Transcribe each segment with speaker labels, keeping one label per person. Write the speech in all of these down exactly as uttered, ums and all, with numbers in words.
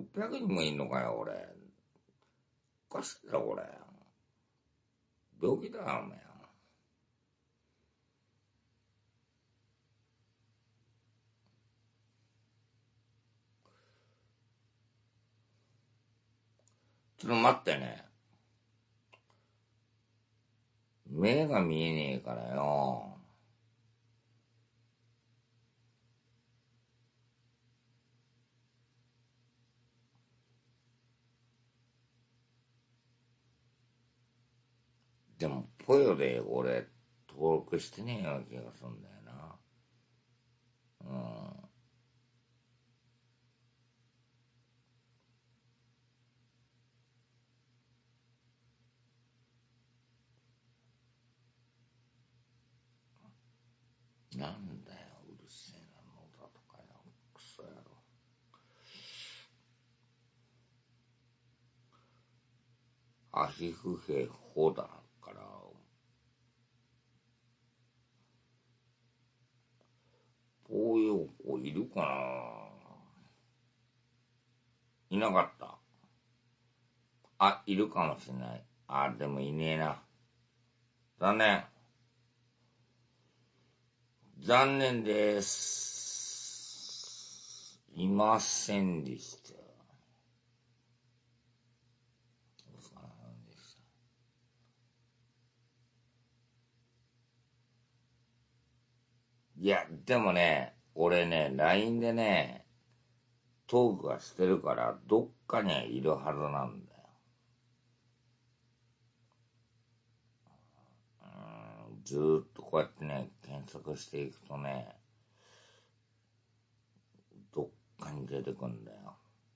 Speaker 1: ぴゃくにんもいんのかよ、俺。おかしいだろ、これ。病気だよ、お前。ちょっと待ってね。目が見えねえからよ。でも、ポヨで俺、登録してねえような気がするんだよな。うん。なんだよ、うるせえなのだとかよ。クソ野郎。アヒフヘホだから、ポヨコいるかな。いなかった。あ、いるかもしれない。あ、でもいねえな。残念。残念です。いませんでした。お疲れ様でした。いや、でもね、俺ね、ライン でね、トークはしてるから、どっかにはいるはずなんだよ。うーん、ずーっとこうやってね、検索していくとね、どっかに出てくんだよ。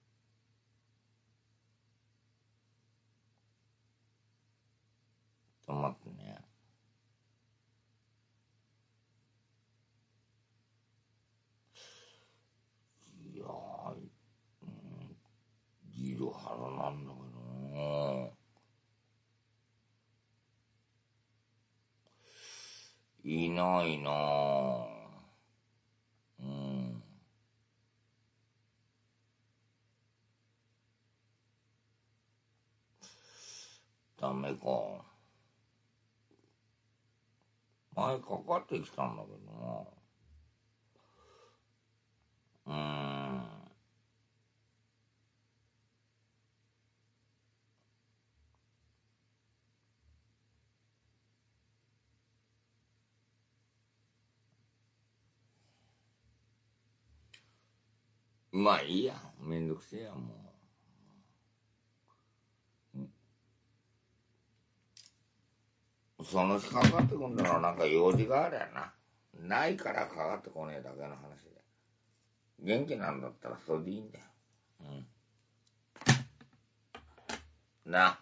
Speaker 1: ちょっと待ってね。いやー、うん、いるはずなんだけどね。いないなぁ。うん。ダメか。前かかってきたんだけどな。うーん。まあいいや。めんどくせえや、もう。その日かかってこんだのはなんか用事があるやな。ないからかかってこねえだけの話で。元気なんだったらそれでいいんだよ。うん。な。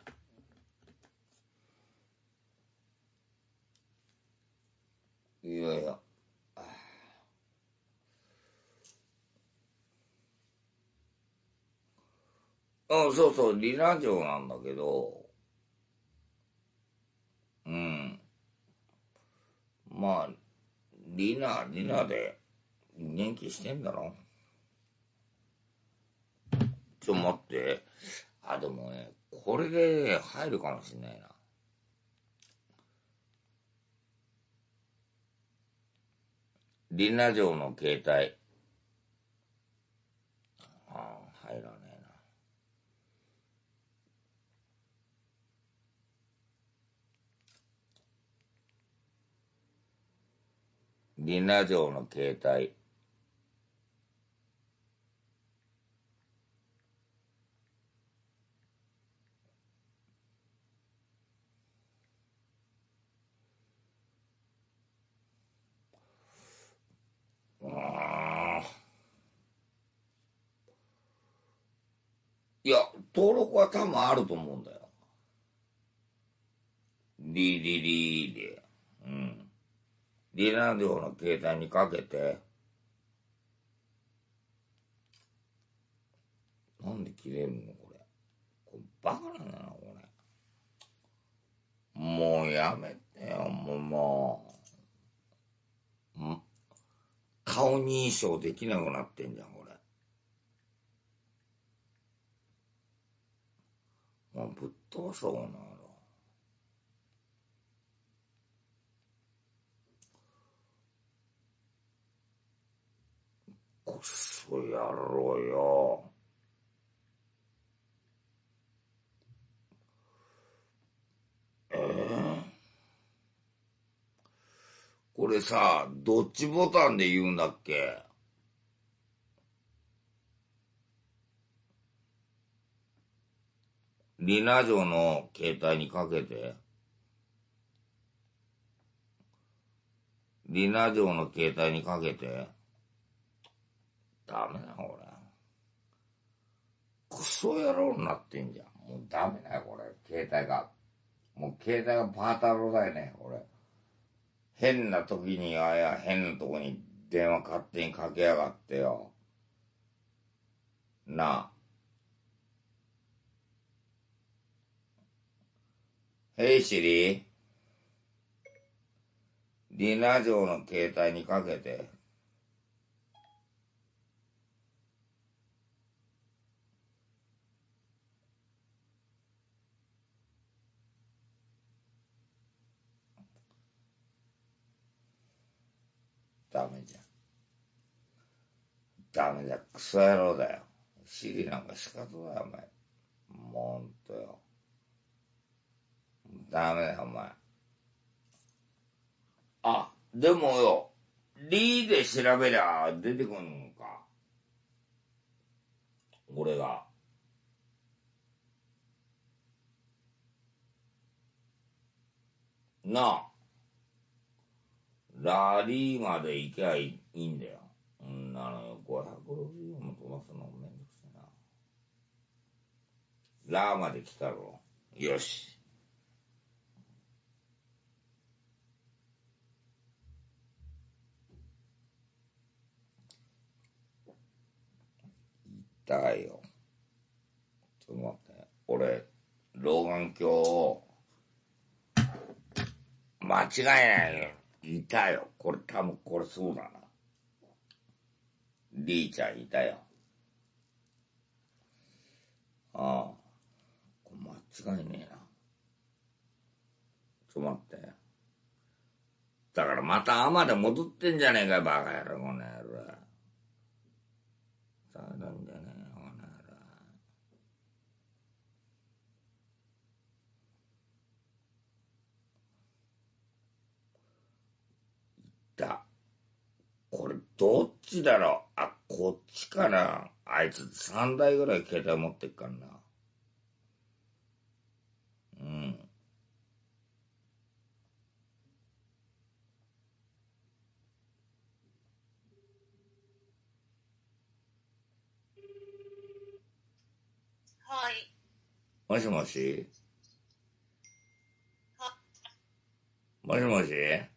Speaker 1: いやいや。うん、そうそう、リナ城なんだけど、うん。まあ、リナ、リナで元気してんだろ。ちょ、待って。あ、でもね、これで入るかもしんないな。リナ城の携帯。ああ、入らねえな。リナ城の携帯。ああ。いや、登録は多分あると思うんだよ。リリリーで。うん。リナ城の携帯にかけて。なんで切れるのこれ。これバカなんだな、これ。もうやめてよ、もう、もう。ん顔認証できなくなってんじゃん、これ。 とそうなの。こそやろうよ。えー、これさ、どっちボタンで言うんだっけ？リナ城の携帯にかけて。リナ城の携帯にかけて。ダメだ、これ。クソ野郎になってんじゃん。もうダメだよ、これ。携帯が。もう携帯がパータロだよね、これ。変な時にあや変なとこに電話勝手にかけやがってよ。なあ。ヘイシリ、リナ城の携帯にかけて。ダメじゃん。ダメだ、クソ野郎だよ。シリなんか仕方だよ、お前。もうほんとよ。ダメだよ、お前。あ、でもよ、リーで調べりゃ出てくんのか。俺が。なあ。ラリーまで行きゃいいんだよ。うんなのよ、ごひゃくろくじゅうも飛ばすのめんどくせえな。ラーまで来たろ。よし。だよ。ちょっと待って。俺、老眼鏡を、間違いないよ。いたよ。これ多分これそうだな。リーちゃんいたよ。ああ。これ間違いねえな。ちょっと待って。だからまたアマで戻ってんじゃねえかよ、バカ野郎、この野郎。さあなんじゃねえよ、この野郎。だ。これどっちだろう。あ、こっちかな。あいつさんだいぐらい携帯持ってっからな。うん。
Speaker 2: はい。
Speaker 1: もしもしもしもし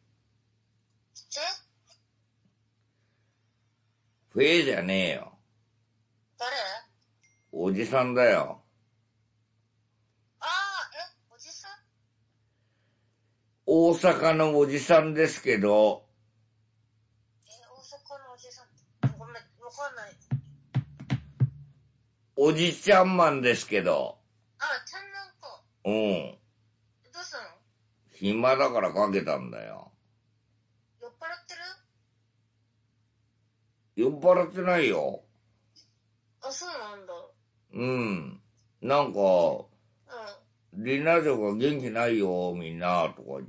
Speaker 1: フェイじゃねえよ。
Speaker 2: 誰？
Speaker 1: おじさんだよ。
Speaker 2: ああ、え、おじさん？
Speaker 1: 大阪のおじさんですけど。
Speaker 2: え、大阪のおじさん？ごめん、わかんない。
Speaker 1: おじちゃんマンですけど。
Speaker 2: あ、ちゃんなんか。
Speaker 1: うん。
Speaker 2: どうしたの？
Speaker 1: 暇だからかけたんだよ。
Speaker 2: 酔っ払ってる？
Speaker 1: 酔っ払ってないよ。
Speaker 2: あ、そうなんだ。
Speaker 1: うん。なんか、
Speaker 2: うん。
Speaker 1: リナ城が元気ないよ、みんな、とか言って。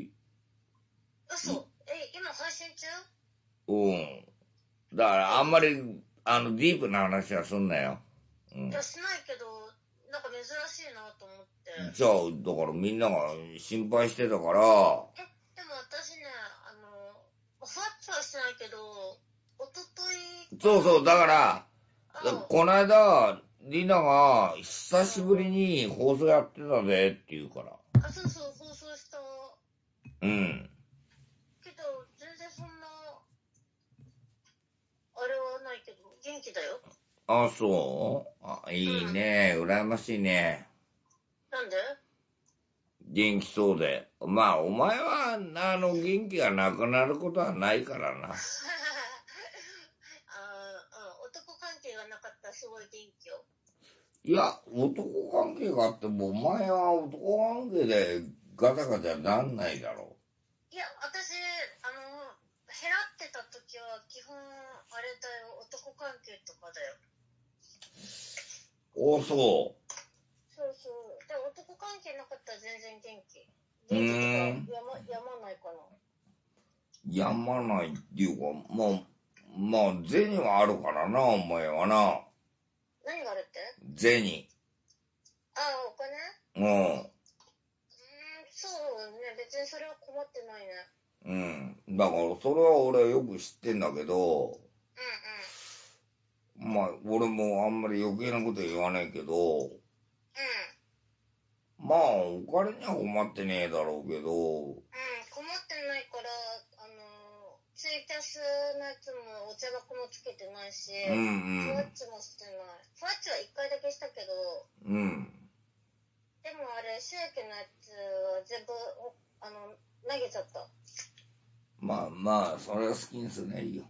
Speaker 2: 嘘。え、今配信中？
Speaker 1: うん。だからあんまり、あの、ディープな話はすんなよ。うん。
Speaker 2: いや、しないけど、なんか珍しいなと思って。
Speaker 1: じゃあ、だからみんなが心配してたから。
Speaker 2: え、でも私ね、あの、ふわっとはしてないけど、おととい。
Speaker 1: そうそう、だから、
Speaker 2: うん、
Speaker 1: こないだ、リナが久しぶりに放送やってたぜって言うから。
Speaker 2: あ、そうそう、放送した。
Speaker 1: うん。
Speaker 2: けど、全然そんな、あれはないけど、元気だよ。
Speaker 1: あ、そうあ、いいね。うん、羨ましいね。
Speaker 2: なんで？
Speaker 1: 元気そうで。まあ、お前は、あの、元気がなくなることはないからな。
Speaker 2: あ、うん、男関係がなかったらすごい元気よ。
Speaker 1: いや、男関係があっても、お前は男関係でガタガタなんないだろ
Speaker 2: いや、私、あの、減らってた時は、基本、あれだよ、男関係とかだよ。
Speaker 1: お、そう。
Speaker 2: そうそう。で、男関係なかったら全然元気。元気とか、やま、やまないかな。
Speaker 1: やまないっていうか、まあ、まあ、銭はあるからな、お前はな。
Speaker 2: 何があるって？
Speaker 1: 銭。
Speaker 2: ああ、お金？
Speaker 1: うん。
Speaker 2: うーん、そうね。別にそれは困ってないね。
Speaker 1: うん。だから、それは俺よく知ってんだけど、
Speaker 2: うんうん。
Speaker 1: まあ、俺もあんまり余計なこと言わないけど、
Speaker 2: うん。
Speaker 1: まあ、お金には困ってねえだろうけど、
Speaker 2: うん、困ってないから、あの、ツイキャスのやつもお茶箱もつけてないし、
Speaker 1: うんうん
Speaker 2: ふわっちもしてない。ふわっちはいっかいだけしたけど、
Speaker 1: うん。
Speaker 2: でもあれ、収益のやつは全部、あの、投げちゃった。
Speaker 1: まあまあ、それは好きにすねいいよ。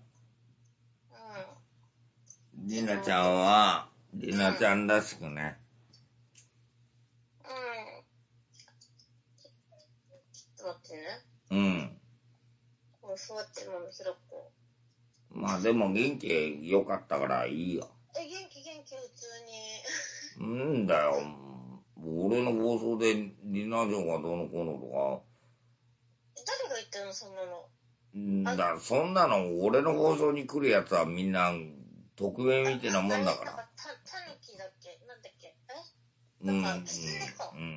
Speaker 2: うん。
Speaker 1: りなちゃんは、りなちゃんらしくね。
Speaker 2: うん。ちょっと待ってね。
Speaker 1: うん。
Speaker 2: このふわっちも見せろっこ。
Speaker 1: まあでも元気良かったからいいよ。
Speaker 2: え、元気元気普通に。
Speaker 1: うんだよ。俺の放送でりなちゃんがどうのこうのとか。
Speaker 2: 誰が言ったのそんなの。
Speaker 1: んだ、そんなの俺の放送に来るやつはみんな匿名みたいなもんだから。
Speaker 2: なんかた、たぬきだっけなんだっけえ
Speaker 1: うん、
Speaker 2: なんか、キツネか。
Speaker 1: うん、うん。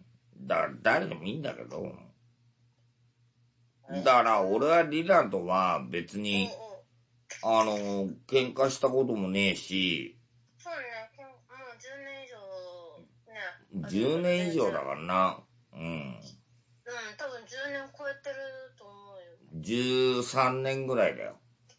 Speaker 1: だ、誰でもいいんだけど。だから俺はリナとは別に、あの、喧嘩したこともねえし。
Speaker 2: そうね、もうじゅうねん以上ね。
Speaker 1: じゅうねん以上だからな。うん。うん、
Speaker 2: 多分じゅうねん超えてると思うよ。
Speaker 1: じゅうさんねんぐらいだよ。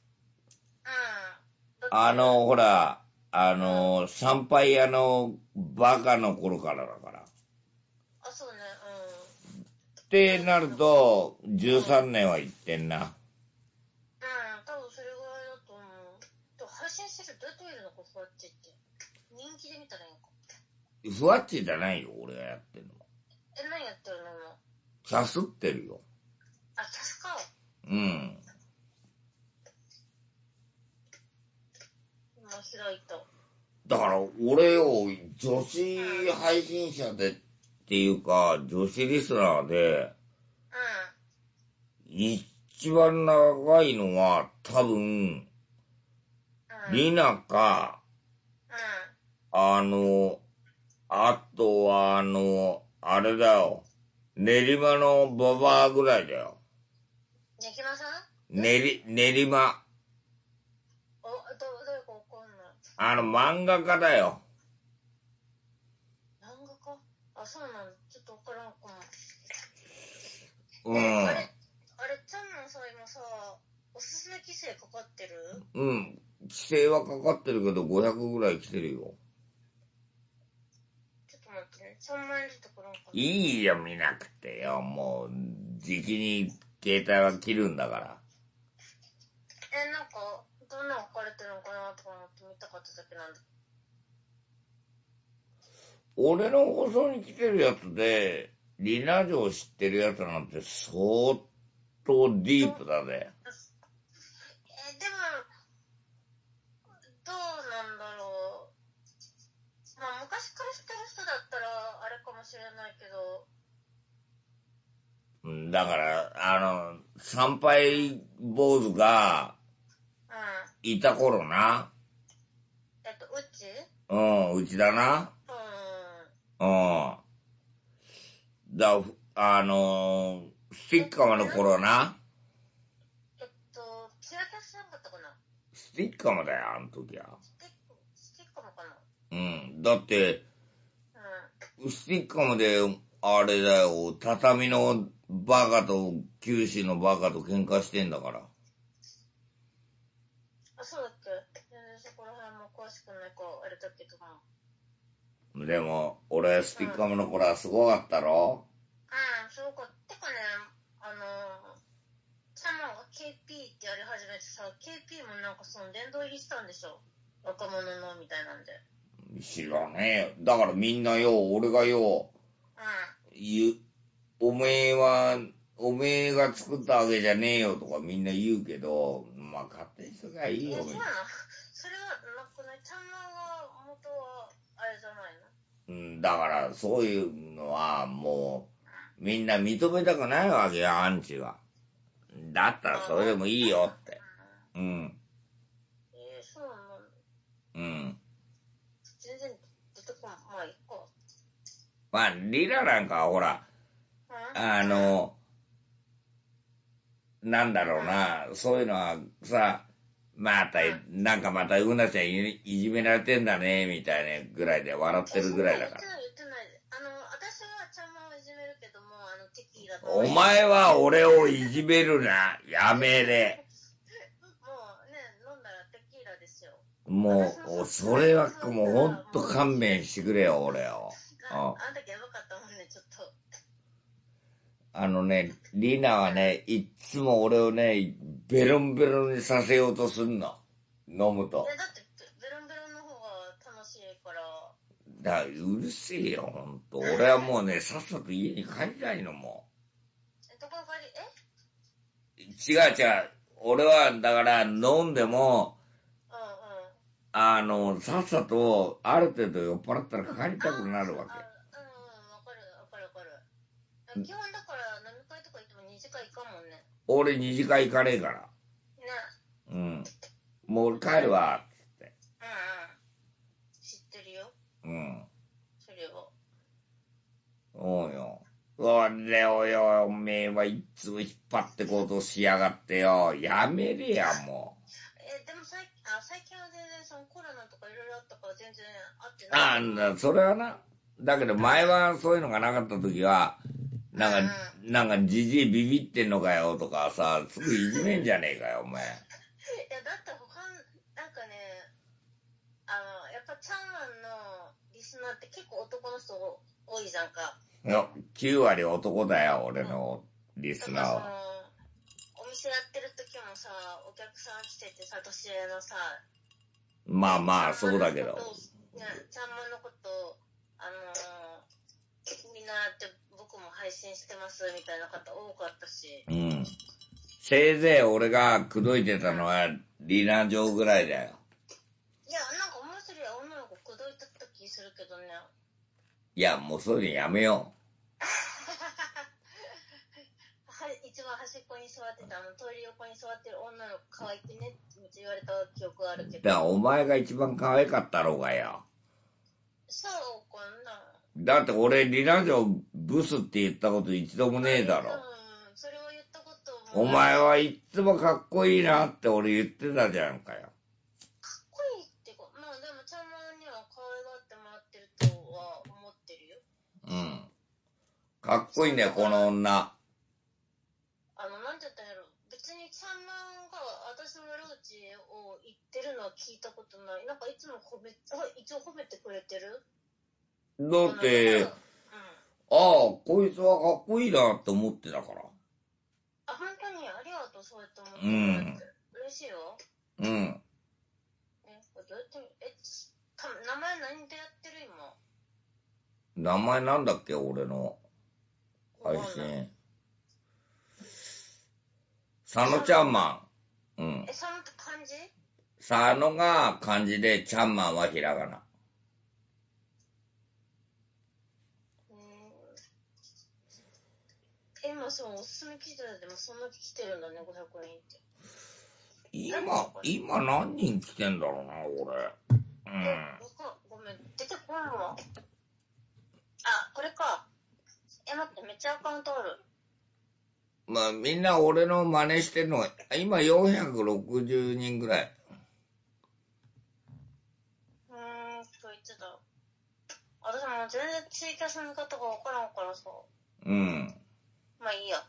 Speaker 2: うん。
Speaker 1: あの、ほら、あの、シャンパイ屋のバカの頃からだから。
Speaker 2: あ、そうね、うん。
Speaker 1: ってなると、じゅうさんねんは行ってんな。
Speaker 2: うん、多分それぐらいだと思う。でも配信してるどうやって見るのか、ふわっちって。人気で見たらいいのか。
Speaker 1: ふわっちじゃないよ、俺がやってるの。
Speaker 2: え、何やってるのもう。
Speaker 1: キャスってるよ。
Speaker 2: あ、キャスか。
Speaker 1: うん。
Speaker 2: 今開いた。
Speaker 1: だから、俺を女子配信者でっていうか、女子リスナーで、
Speaker 2: うん。
Speaker 1: 一番長いのは多分、うん、リナか、うん、あの、あとはあの、あれだよ。練馬のババアぐらいだよ。
Speaker 2: ねきまさん？
Speaker 1: 練り、練馬。
Speaker 2: お、ど、どれかわかんない。
Speaker 1: あの、漫画家だよ。
Speaker 2: 漫画家？あ、そうなんだ。ちょっとわからんかも。
Speaker 1: うん。
Speaker 2: あれ、あれ、ちゃんのさ、今さ、おすすめ規制かかってる？
Speaker 1: うん。規制はかかってるけど、ごひゃくぐらい来てるよ。
Speaker 2: ちょっと待ってね。さんまん円出てこらんかな。
Speaker 1: いいよ、見なくてよ。もう、じきに携帯は切るんだから。
Speaker 2: え、なんか、どんな置かれてるのかなとか思って見たかっただけなんだ。
Speaker 1: 俺の放送に来てるやつで、リナ城知ってるやつなんて相当ディープだぜ。
Speaker 2: え、でも、どうなんだろう。まあ、昔から知ってる人だったら、あれかもしれないけ
Speaker 1: ど。だから、あの、参拝坊主が、いた頃な。
Speaker 2: うん。えっと、うち？
Speaker 1: うん、うちだな。うん。うん。だ、あのー、スティッカムの頃な。
Speaker 2: えっと、キラキャスなかったかな？
Speaker 1: スティッカムだよ、あの時は。
Speaker 2: スティッカム、スティッカムかな？
Speaker 1: うん。だって、
Speaker 2: うん。
Speaker 1: スティッカムで、あれだよ、畳のバカと九州のバカと喧嘩してんだから。
Speaker 2: あ、そうだっけ？全然そこら辺も詳しくないか、あれだけども。
Speaker 1: でも、俺、スティッカムの頃はすごかったろ？
Speaker 2: うん、すごかった。てかね、あのー、チャマが ケーピー ってやり始めてさ、ケーピー もなんかその殿堂入りしたんでしょ？若者のみたいなんで。
Speaker 1: 知らねえよ。だからみんなよ、俺がよ、
Speaker 2: うん。
Speaker 1: 言う、おめえは、おめえが作ったわけじゃねえよとかみんな言うけど、まあ勝手にすりゃいい
Speaker 2: え、
Speaker 1: よ、
Speaker 2: そうなの
Speaker 1: みたいな。
Speaker 2: それはなくないちゃんまが元はあれじゃないの
Speaker 1: うん、だからそういうのはもう、みんな認めたくないわけよ、アンチが。だったらそれでもいいよって。うん。
Speaker 2: えー、そうなの
Speaker 1: うん。
Speaker 2: 全然出てこない。まあ、いいか。
Speaker 1: まあ、リラなんかはほら、
Speaker 2: うん
Speaker 1: あの、なんだろうな、そういうのはさ、また、なんかまたうなちゃんいいじめられてんだね、みたいなぐらいで笑ってるぐらいだから。
Speaker 2: 言ってない、言ってない。あの、私はちゃんまをいじめるけども、あの、テキーラと。
Speaker 1: お前は俺をいじめるな、やめれ。
Speaker 2: もうね、飲んだらテキーラですよ。
Speaker 1: もう、それはもうほんと勘弁してくれよ、俺を。
Speaker 2: ああん時やばかったもんね、ちょっと。
Speaker 1: あのね、リナはね、いっつも俺をね、ベロンベロンにさせようとすんの。飲むと。
Speaker 2: え、だって、ベロンベロンの方が楽しいから。
Speaker 1: だ、うるせえよ、ほんと。俺はもうね、さっさと家に帰りたいのも
Speaker 2: え、どこの帰り、え
Speaker 1: う。違う違う。俺は、だから、飲んでも、
Speaker 2: うんうん。
Speaker 1: あの、さっさと、ある程度酔っ払ったら帰りたくなるわけ。
Speaker 2: あ、うんうん、わかる、わかるわかる。基本だから飲み会とか行ってもにじかん行かんもんね。
Speaker 1: 俺二次会行かねえから。
Speaker 2: ね。
Speaker 1: うん。もう俺帰るわ、つって。
Speaker 2: うんうん。知ってるよ。
Speaker 1: うん。
Speaker 2: それは。
Speaker 1: そうよ。それをよ、おめえはいっつも引っ張ってこうとしやがってよ。やめれや、もう。
Speaker 2: え、でも最近、あ、最近は全然そのコロナとかいろいろあったから全然会って
Speaker 1: あ
Speaker 2: ない。
Speaker 1: あんだ、それはな。だけど前はそういうのがなかった時は、なんか、なんかじじいビビってんのかよとかさ、すぐいじめんじゃねえかよ、お前。
Speaker 2: いや、だって他、なんかね、あの、やっぱチャンマンのリスナーって結構男の人多いじゃんか。
Speaker 1: いや、きゅう割男だよ、俺のリスナー
Speaker 2: だから
Speaker 1: は。
Speaker 2: その、お店やってる時もさ、お客さん来ててさ、年上のさ、
Speaker 1: まあまあ、そうだけど。
Speaker 2: ね、ちゃんまんのこと、あのー、みんなって僕も配信してますみたいな方多かったし。
Speaker 1: うん。せいぜい俺が口説いてたのは、リナ嬢ぐらいだよ。
Speaker 2: いや、なんか面白い女の子口説いてた気するけどね。
Speaker 1: いや、もうそういうのやめよ
Speaker 2: は一番端っこに座ってた、あのトイレ横に座ってる女の子可愛くねってめっちゃ言われた記憶あるけ
Speaker 1: う。
Speaker 2: ど。
Speaker 1: だからお前が一番可愛かったろうがよ。
Speaker 2: そうかな。
Speaker 1: だって俺、リナ嬢ブスって言ったこと一度もねえだろ。
Speaker 2: うん、それは言ったことも。
Speaker 1: お前はいっつもかっこいいなって俺言ってたじゃんかよ。
Speaker 2: かっこいいってか、まあでもちゃんまんには可愛がってもらってるとは思ってるよ。
Speaker 1: うん。かっこいいね、この女。
Speaker 2: あの、なんて言ったんやろ。別にちゃんまんが私の悪口を言ってるのは聞いたことない。なんかいつも褒め、一応褒めてくれてる。
Speaker 1: だって、
Speaker 2: うん、
Speaker 1: ああ、こいつはかっこいいなって思ってたから。
Speaker 2: あ、本当にありがとう、そうやって思って
Speaker 1: うん。
Speaker 2: 嬉しいよ。
Speaker 1: うん。
Speaker 2: え、これどうやって、え、た名前何でやってる今。
Speaker 1: 名前なんだっけ、俺の配
Speaker 2: わかんない
Speaker 1: 信。佐野ちゃんマン。うん。
Speaker 2: え、その漢字
Speaker 1: 佐野が漢字で、ちゃんマンはひらがな。
Speaker 2: うーん。え、今そう、おすすめ聞いてたでもそんな来てるんだね、ごひゃくにんって。
Speaker 1: 今、今何人来てんだろうな、俺。うん。
Speaker 2: え、ごめん、出てこんわ。あ、これか。え、待って、めっちゃアカウントある。
Speaker 1: まあ、みんな俺の真似してんのが、今よんひゃくろくじゅうにんぐらい。
Speaker 2: うーん、今日いつだ。私もう全然ツイキャスの見方がわからんからさ。
Speaker 1: うん。
Speaker 2: まあいいや。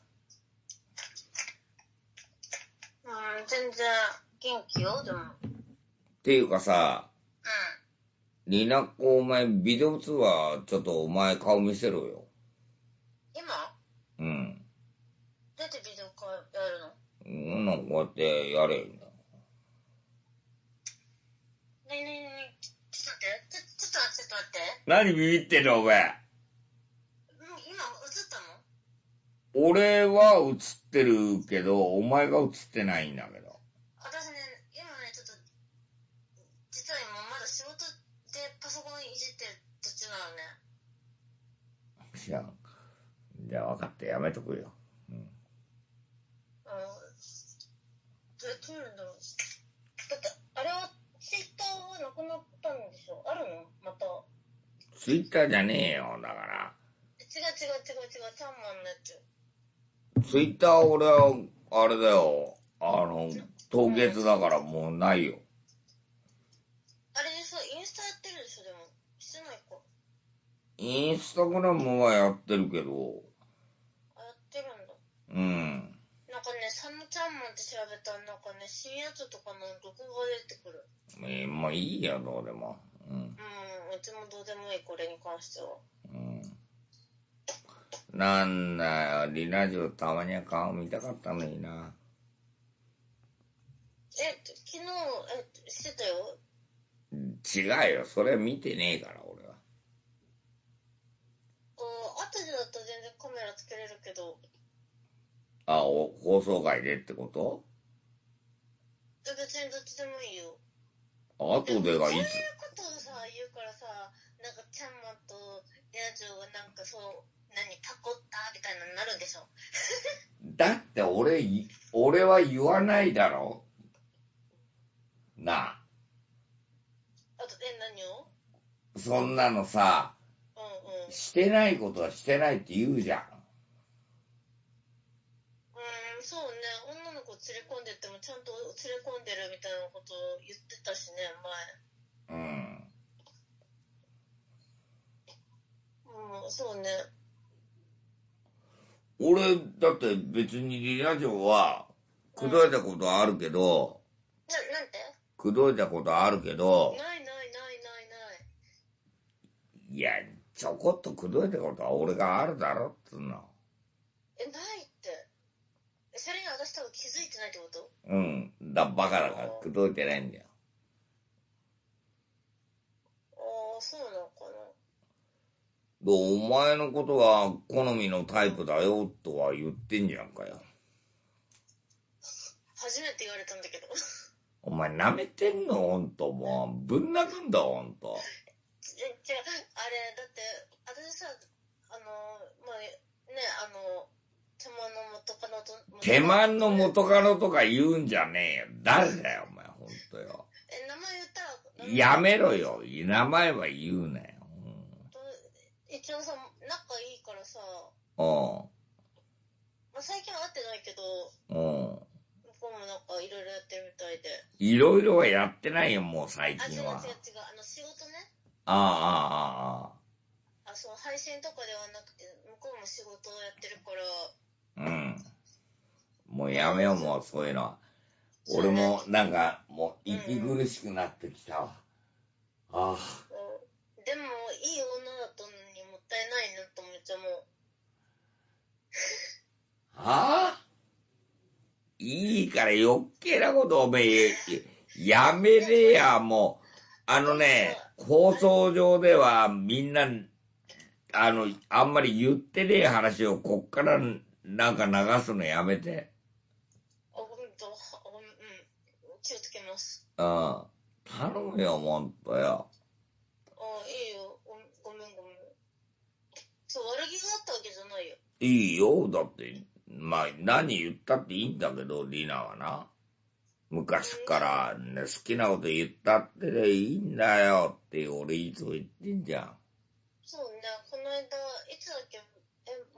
Speaker 2: うん、全然元気よ、でも。
Speaker 1: っていうかさ、
Speaker 2: うん。
Speaker 1: リナッコお前ビデオ通話ちょっとお前顔見せろよ。
Speaker 2: 今
Speaker 1: うん。
Speaker 2: どうやってビデオカやるの？
Speaker 1: うん、なんかこうやってやれよ。
Speaker 2: ねえねえねえねえ、ちょっと待って、ちょ、ちょっと待って、ちょっと待って。
Speaker 1: 何ビビってんのお前。
Speaker 2: 今、映ったの？
Speaker 1: 俺は映ってるけど、お前が映ってないんだけど。
Speaker 2: 私ね、今ね、ちょっと、実は今まだ仕事でパソコンいじってる途中なのね。
Speaker 1: 知らん。じゃあ分かってやめとくよ。うん。
Speaker 2: あの、どうやって見るんだろう。だって、あれは、ツイッターはなくなったんでしょ？あるの？また。
Speaker 1: ツイッターじゃねえよ、だから。
Speaker 2: 違う違う違う違う、チャンマンのやつ。
Speaker 1: ツイッター俺は、あれだよ。あの、凍結だからもうないよ。
Speaker 2: あれでさ、インスタやってるでしょ、でも。してないか。
Speaker 1: インスタグラムはやってるけど。
Speaker 2: あ、やってるんだ。
Speaker 1: うん。
Speaker 2: なんかね、サムチャンマンって調べたら、なんかね、新やつとかの録画が出てくる。
Speaker 1: えー、まあいいよ、どうでも。うん。
Speaker 2: うん、うちもどうでもいい、これに関しては。
Speaker 1: うん。なんだよ、リナジオたまには顔見たかったのにな。
Speaker 2: え、昨日、え、してたよ。
Speaker 1: 違うよ、それ見てねえから、俺は。
Speaker 2: あ、後でだったら全然カメラつけれるけど。
Speaker 1: あ、お放送外でってこと？
Speaker 2: え、別にどっちでもいいよ。
Speaker 1: 後でがいつ？
Speaker 2: こういうことをさ、言うからさ、なんかチャンマンとリナジオがなんかそう、何、パコったみたいなのになるんでしょ。
Speaker 1: だって俺、俺は言わないだろ。なあ。
Speaker 2: あと、え、何を？
Speaker 1: そんなのさ、
Speaker 2: うんうん。
Speaker 1: してないことはしてないって言うじゃん。
Speaker 2: うーん、そうね。女の子連れ込んでってもちゃんと連れ込んでるみたいなことを言ってたしね、前。
Speaker 1: うん。
Speaker 2: うん、そうね。
Speaker 1: 俺、だって別にリナジオは、口説いたことあるけど、
Speaker 2: な、なんて？
Speaker 1: 口説いたことあるけど、
Speaker 2: ないないないないない。
Speaker 1: いや、ちょこっと口説いたことは俺があるだろっつうの。
Speaker 2: え、ないって。え、それに私多分気づいてないってこと？
Speaker 1: うん。だ、バカだから口説いてないんだよ。
Speaker 2: ああ、そうなのかな。
Speaker 1: お前のことは好みのタイプだよとは言ってんじゃんかよ。
Speaker 2: 初めて言われたんだけど。
Speaker 1: お前舐めてんのほんと、もうぶん殴んだほんと。
Speaker 2: え、違う、あれ、だって、私さ、あの、まあ、ね、あの、手間の元カノと、
Speaker 1: 手間の元カノとか言うんじゃねえよ。誰だよ、お前、ほんとよ。
Speaker 2: え、名前言ったら、
Speaker 1: やめろよ。名前は言うなよ。
Speaker 2: 一応さ、仲いいからさ、
Speaker 1: うん。
Speaker 2: まあ、最近は会ってないけど、
Speaker 1: うん。
Speaker 2: 向こうもなんかいろいろやってるみたいで。
Speaker 1: いろいろはやってないよ、もう最
Speaker 2: あ、違う違う違う、
Speaker 1: 近は。
Speaker 2: あの仕事ね。
Speaker 1: ああ、ああ、あ
Speaker 2: あ、そう、配信とかではなくて、向こうも仕事をやってるから。
Speaker 1: あ。うん。もうやめよう、もうそういうのは。俺もなんか、もう息苦しくなってきたわ。ああ。
Speaker 2: でも、いい女だったのにもったいないなと思っちゃう、もう。
Speaker 1: はあ？いいから余計なことおめえ、やめれや、もう。あのね、放送上ではみんな、あの、あんまり言ってねえ話をこっからなんか流すのやめて。
Speaker 2: あ、ごめんと、ごめん、うん。気をつけます。
Speaker 1: うん。頼むよ、ほんとよ。
Speaker 2: あ、いいよ。ごめん、ごめん。そう、悪気があったわけじゃないよ。
Speaker 1: いいよ、だって、まあ、何言ったっていいんだけど、リナはな。昔から、ね、好きなこと言ったってでいいんだよって俺いつも言ってんじゃん。
Speaker 2: そうね、この間、いつだっけ、え、も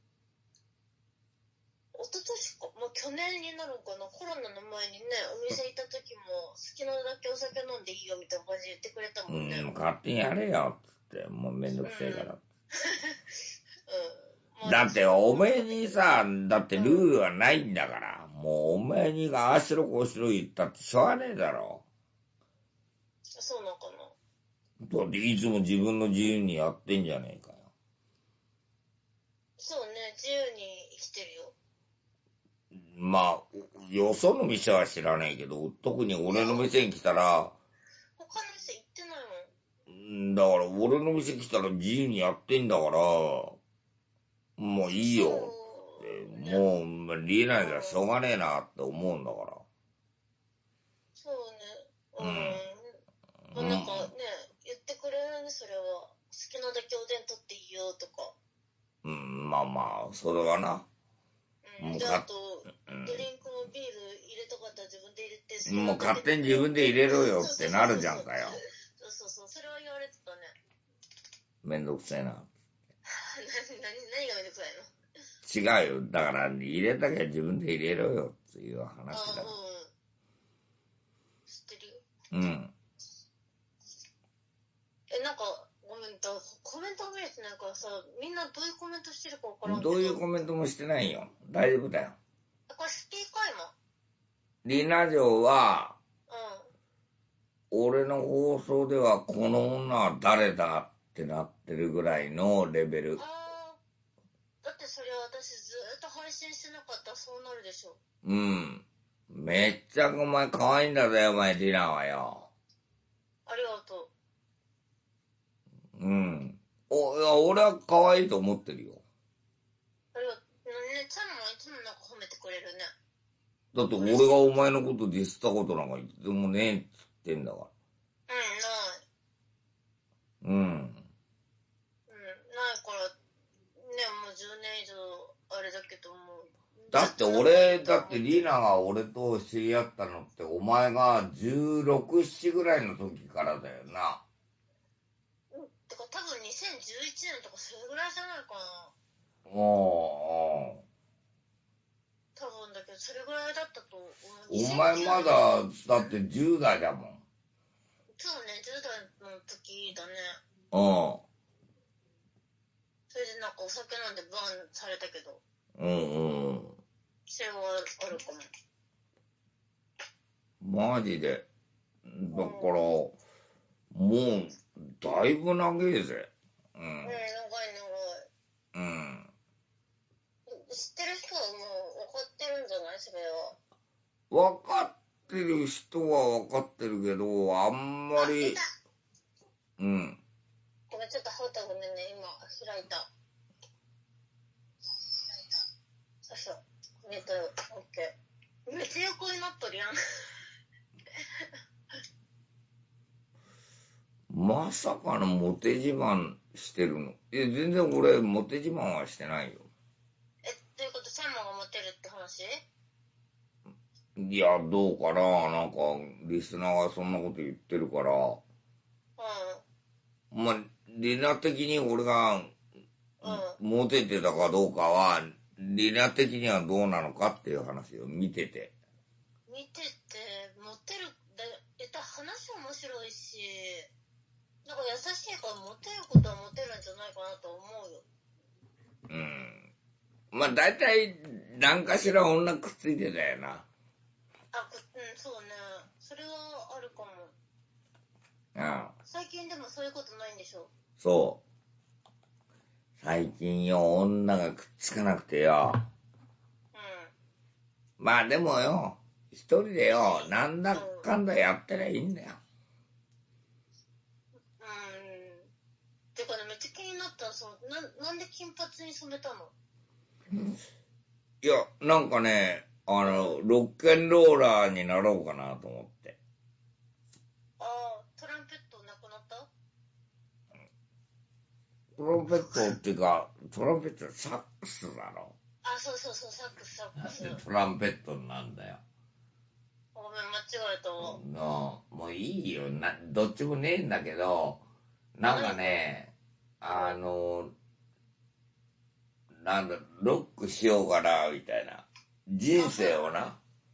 Speaker 2: う、一昨年か、もう去年になるかな、コロナの前にね、お店行った時も、好きなだけお酒飲んでいいよみたいな感じで言ってくれたもんね。
Speaker 1: うん、勝手にやれよ、つって、もうめんどくせえから。
Speaker 2: うん。
Speaker 1: だって、おめえにさ、だってルールはないんだから、もうおめえにああしろこうしろ言ったってしょうがねえだろ。
Speaker 2: そうなのかな。
Speaker 1: だっていつも自分の自由にやってんじゃねえかよ。
Speaker 2: そうね、自由に生きてるよ。
Speaker 1: まあ、よその店は知らないけど、特に俺の店に来たら、
Speaker 2: 他の店行ってないもん。
Speaker 1: だから俺の店来たら自由にやってんだから、もういいよって、もうリーナじゃしょうがねえなって思うんだから。
Speaker 2: そうね。うん。うん、まあ、なんかね、言ってくれるね、それは。好きなだけおでん取っていいよとか。
Speaker 1: うん、まあまあ、それはな。
Speaker 2: うん、で、あと、ドリンクもビール入れたかったら自分で入れて、
Speaker 1: もう勝手に自分で入れろよってなるじゃんかよ。
Speaker 2: そうそうそう、それは言われてたね。
Speaker 1: めんどくせえな。
Speaker 2: 何、何がめんどくさいの？
Speaker 1: 違うよ。だから、入れたきゃ自分で入れろよっていう話だ。
Speaker 2: あ、うん。知ってるよ。
Speaker 1: うん。
Speaker 2: え、なんか、ごめんと、コメント見れてないからさ、みんなどういうコメントしてるかわからんけど。
Speaker 1: どういうコメントもしてないよ。大丈夫だよ。
Speaker 2: これスピーカー今。
Speaker 1: リナ城は、
Speaker 2: うん。
Speaker 1: 俺の放送ではこの女は誰だってなってるぐらいのレベル。
Speaker 2: ああ。だってそれは私ずっと配信してなかったらそうなるでしょ。
Speaker 1: うん。めっちゃお前可愛いんだぜ、お前リナはよ。
Speaker 2: ありがと
Speaker 1: う。うん。お、いや、俺は可愛いと思ってるよ。
Speaker 2: ありがとう。ね、ちゃんもいつもなんか褒めてくれるね。
Speaker 1: だって俺がお前のことディスったことなんかいつもねえっつってんだから。
Speaker 2: うん、ない。
Speaker 1: うん。うん。
Speaker 2: うん、ないから、ね、もうじゅうねん以上あれだけども。
Speaker 1: だって俺、だってリーナが俺と知り合ったのってお前がじゅうろく、ななぐらいの時からだよな。
Speaker 2: うん、てか多分にせんじゅういちねんとかそれぐらいじゃないかな。
Speaker 1: もう、
Speaker 2: 多分だけど、それぐらいだったと思う。
Speaker 1: お前まだ、だってじゅう代だもん。
Speaker 2: そうね、じゅう代の時だね。
Speaker 1: うん。
Speaker 2: それでなんかお酒飲んでバンされたけど。
Speaker 1: うんうん。
Speaker 2: それはあるか
Speaker 1: も。マジで。だから、もう、だいぶ長えぜ。うん。うん、長い長い。うん。
Speaker 2: 知ってる人はもう分かってるんじゃないそれ
Speaker 1: は。分かってる人は分かってるけど、あんまり。うん。
Speaker 2: ごめん、ちょっとハウタごめんね、今、開いた。そうそう。えっと、オッケー。めっちゃ横になっとるやん。
Speaker 1: まさかのモテ自慢してるの？え、全然俺、モテ自慢はしてないよ。
Speaker 2: え、どういうこと？専門がモテるって話？
Speaker 1: いや、どうかな、なんか、リスナーがそんなこと言ってるから。うん。まあ、リナ的に俺が、うん、モテてたかどうかは、リナ的にはどうなのかっていう話を見てて。見てて、モテる、えっと、話面白いし、なんか優しいからモテることはモテるんじゃないかなと思うよ。うん。まあ、大体、何かしら女くっついてたよな。あ、うん、そうね。それはあるかも。ああ。最近でもそういうことないんでしょ？そう。最近よ、女がくっつかなくてよ。うん。まあでもよ、一人でよ、なんだかんだやってりゃいいんだよ。うん。てかね、めっちゃ気になったそのな、なんで金髪に染めたの？いや、なんかね、あの、ロックンローラーになろうかなと思って。ああ、トランペットなくなった？トランペットっていうか、トランペットサックスだろ。あ、そうそうそう、サックス、サックス。なんでトランペットなんだよ。ごめん、間違えたわ。の、もういいよ。な、どっちもねえんだけど、なんかね、あの、なんだ、ロックしようかな、みたいな。人生をな。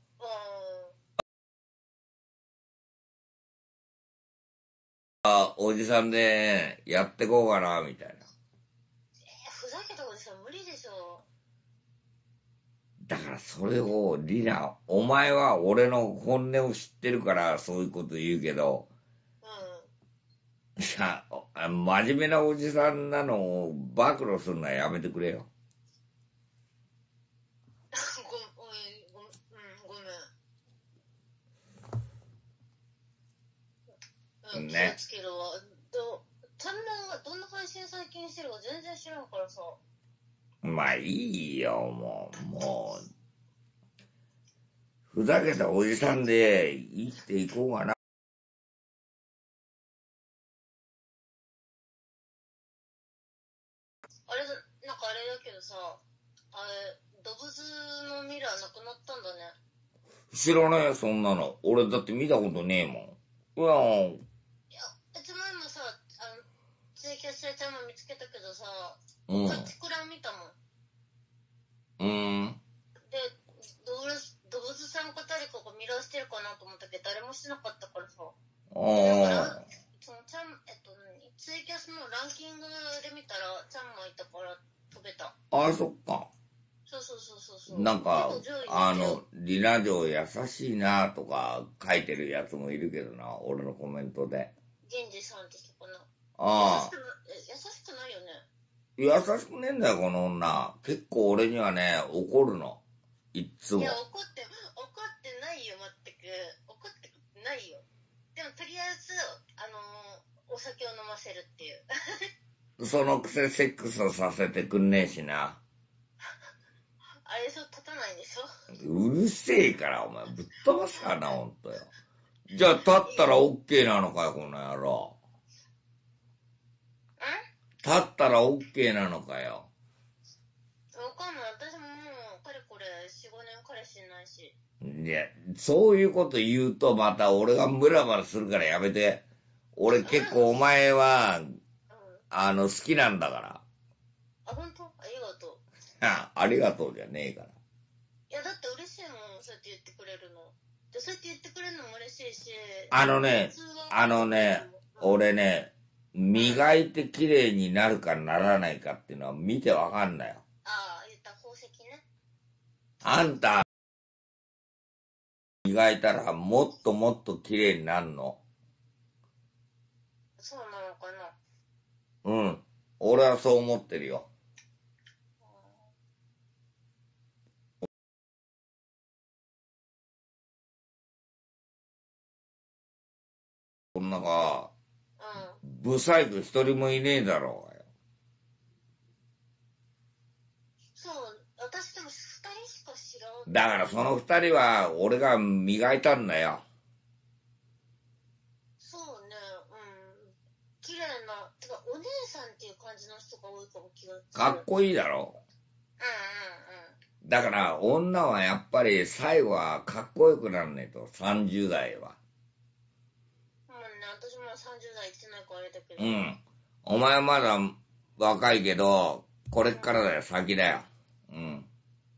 Speaker 1: あ、おじさんでやってこうかな、みたいな。えー、ふざけたおじさん無理でしょ。だからそれを、リナ、お前は俺の本音を知ってるからそういうこと言うけど、うん。いや、真面目なおじさんなのを暴露するのはやめてくれよ。ご、ごめん、ごめん、うん、ごめん。ね、気をつけるわ。ど
Speaker 2: ちゃんまんがどんな配信最近してるか全然知らんからさ。
Speaker 1: まあいいよ、もう、もう。ふざけたおじさんで生きていこうかな。
Speaker 2: あれだ、なんかあれだけどさ、あれ、ドブズのミラーなくなったんだね。
Speaker 1: 知らないよ、そんなの。俺だって見たことねえもん。うわ
Speaker 2: いや、いつ前もさ、あの、ツイキャスでちゃんまん見つけたけどさ、
Speaker 1: うん。
Speaker 2: パチクラ見たもん。
Speaker 1: うん。
Speaker 2: で、ドブズ、ドブズさんか誰かがミラーしてるかなと思ったけど、誰もしてなかったからさ。
Speaker 1: あ
Speaker 2: だから、
Speaker 1: あ。
Speaker 2: そのちゃん、えっと、何ツイキャスのランキングで見たら、ちゃんまんいたから飛べた。
Speaker 1: ああ、そっか。
Speaker 2: そうそうそうそうそう。
Speaker 1: なんか
Speaker 2: 結構上位にいたよ
Speaker 1: あのリナ嬢優しいなとか書いてるやつもいるけどな、俺のコメントで。
Speaker 2: 源氏さんって人かな。
Speaker 1: ああ。
Speaker 2: 優しくなえ優しくないよね。
Speaker 1: 優しくねえんだよ、この女。結構俺にはね、怒るの。いっつも。
Speaker 2: いや、怒って、怒ってないよ、全く。怒ってないよ。でも、とりあえず、あのー、お酒を飲ませるっていう。
Speaker 1: そのくせセックスをさせてくんねえしな。
Speaker 2: あれでしょ、立たないんでしょ。
Speaker 1: うるせえから、お前。ぶっ飛ばすからな、ほんとよ。じゃあ、立ったらオッケーなのかよ、この野郎。
Speaker 2: ん
Speaker 1: 立ったらオッケーなのかよ。
Speaker 2: わかんない。私ももう、かれこれ、よん、ごねん彼氏いないし。
Speaker 1: いや、そういうこと言うと、また俺がムラムラするからやめて。俺結構お前は、
Speaker 2: うん。
Speaker 1: あの、好きなんだから。
Speaker 2: あ、ほんとありがとう。
Speaker 1: あありがとうじゃねえから。
Speaker 2: いや、だって嬉しいもん、そうやって言ってくれるの。で、そうやって言ってくれるのも嬉しいし。
Speaker 1: あのね、あのね、俺ね、磨いて綺麗になるかならないかっていうのは見てわかんないよ。
Speaker 2: ああ、言った宝石ね。
Speaker 1: あんた、磨いたらもっともっと綺麗になるの。
Speaker 2: そうなのかな。
Speaker 1: うん。俺はそう思ってるよ。こんなか、
Speaker 2: うん。
Speaker 1: ブサイク一人もいねえだろうがよ。
Speaker 2: そう、私でも二人しか知らん。
Speaker 1: だからその二人は俺が磨いたんだよ。
Speaker 2: そうね、うん。綺麗な、てか、お姉さんっていう感じの人が多いかも気がする。
Speaker 1: かっこいいだろ。
Speaker 2: うんうんうん。
Speaker 1: だから女はやっぱり最後はかっこよくなんねえと、さんじゅう代は。
Speaker 2: もうね、私もさんじゅう代行ってないからあれだけど。
Speaker 1: うん。お前まだ若いけど、これからだよ、先だよ。うん。
Speaker 2: うん。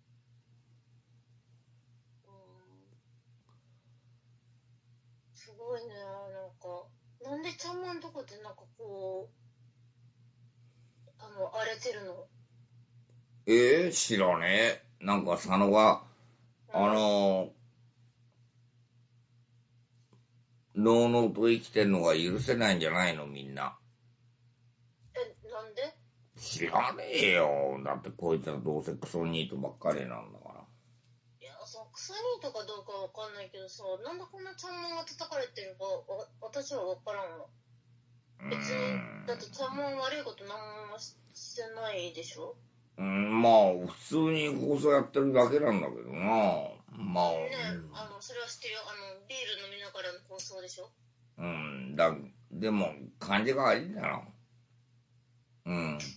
Speaker 2: すごいね、なんか。なんでちゃんまんとこってなんかこう、あの、荒れてるの？
Speaker 1: ええー、知らねえ。なんか佐野が、あのー、のうのうと生きてんのが許せないんじゃないの、みんな。
Speaker 2: え、なんで？
Speaker 1: 知らねえよ。だってこいつはどうせクソニートばっかりなんだから。
Speaker 2: いや、その、クソニーとかどうかわかんないけどさ、なんでこんなちゃんまんが叩かれてるか、わ私はわからんわ。別に、だってちゃんまん悪いことなんもしてないでしょ？
Speaker 1: うん、まあ、普通に放送やってるだけなんだけどな。まあ、
Speaker 2: ね、あの、それは知ってるよ。あの、ビール飲みながらの放送でしょ？
Speaker 1: うん、だ、でも、感じが悪いんだろ。うん。
Speaker 2: うーん。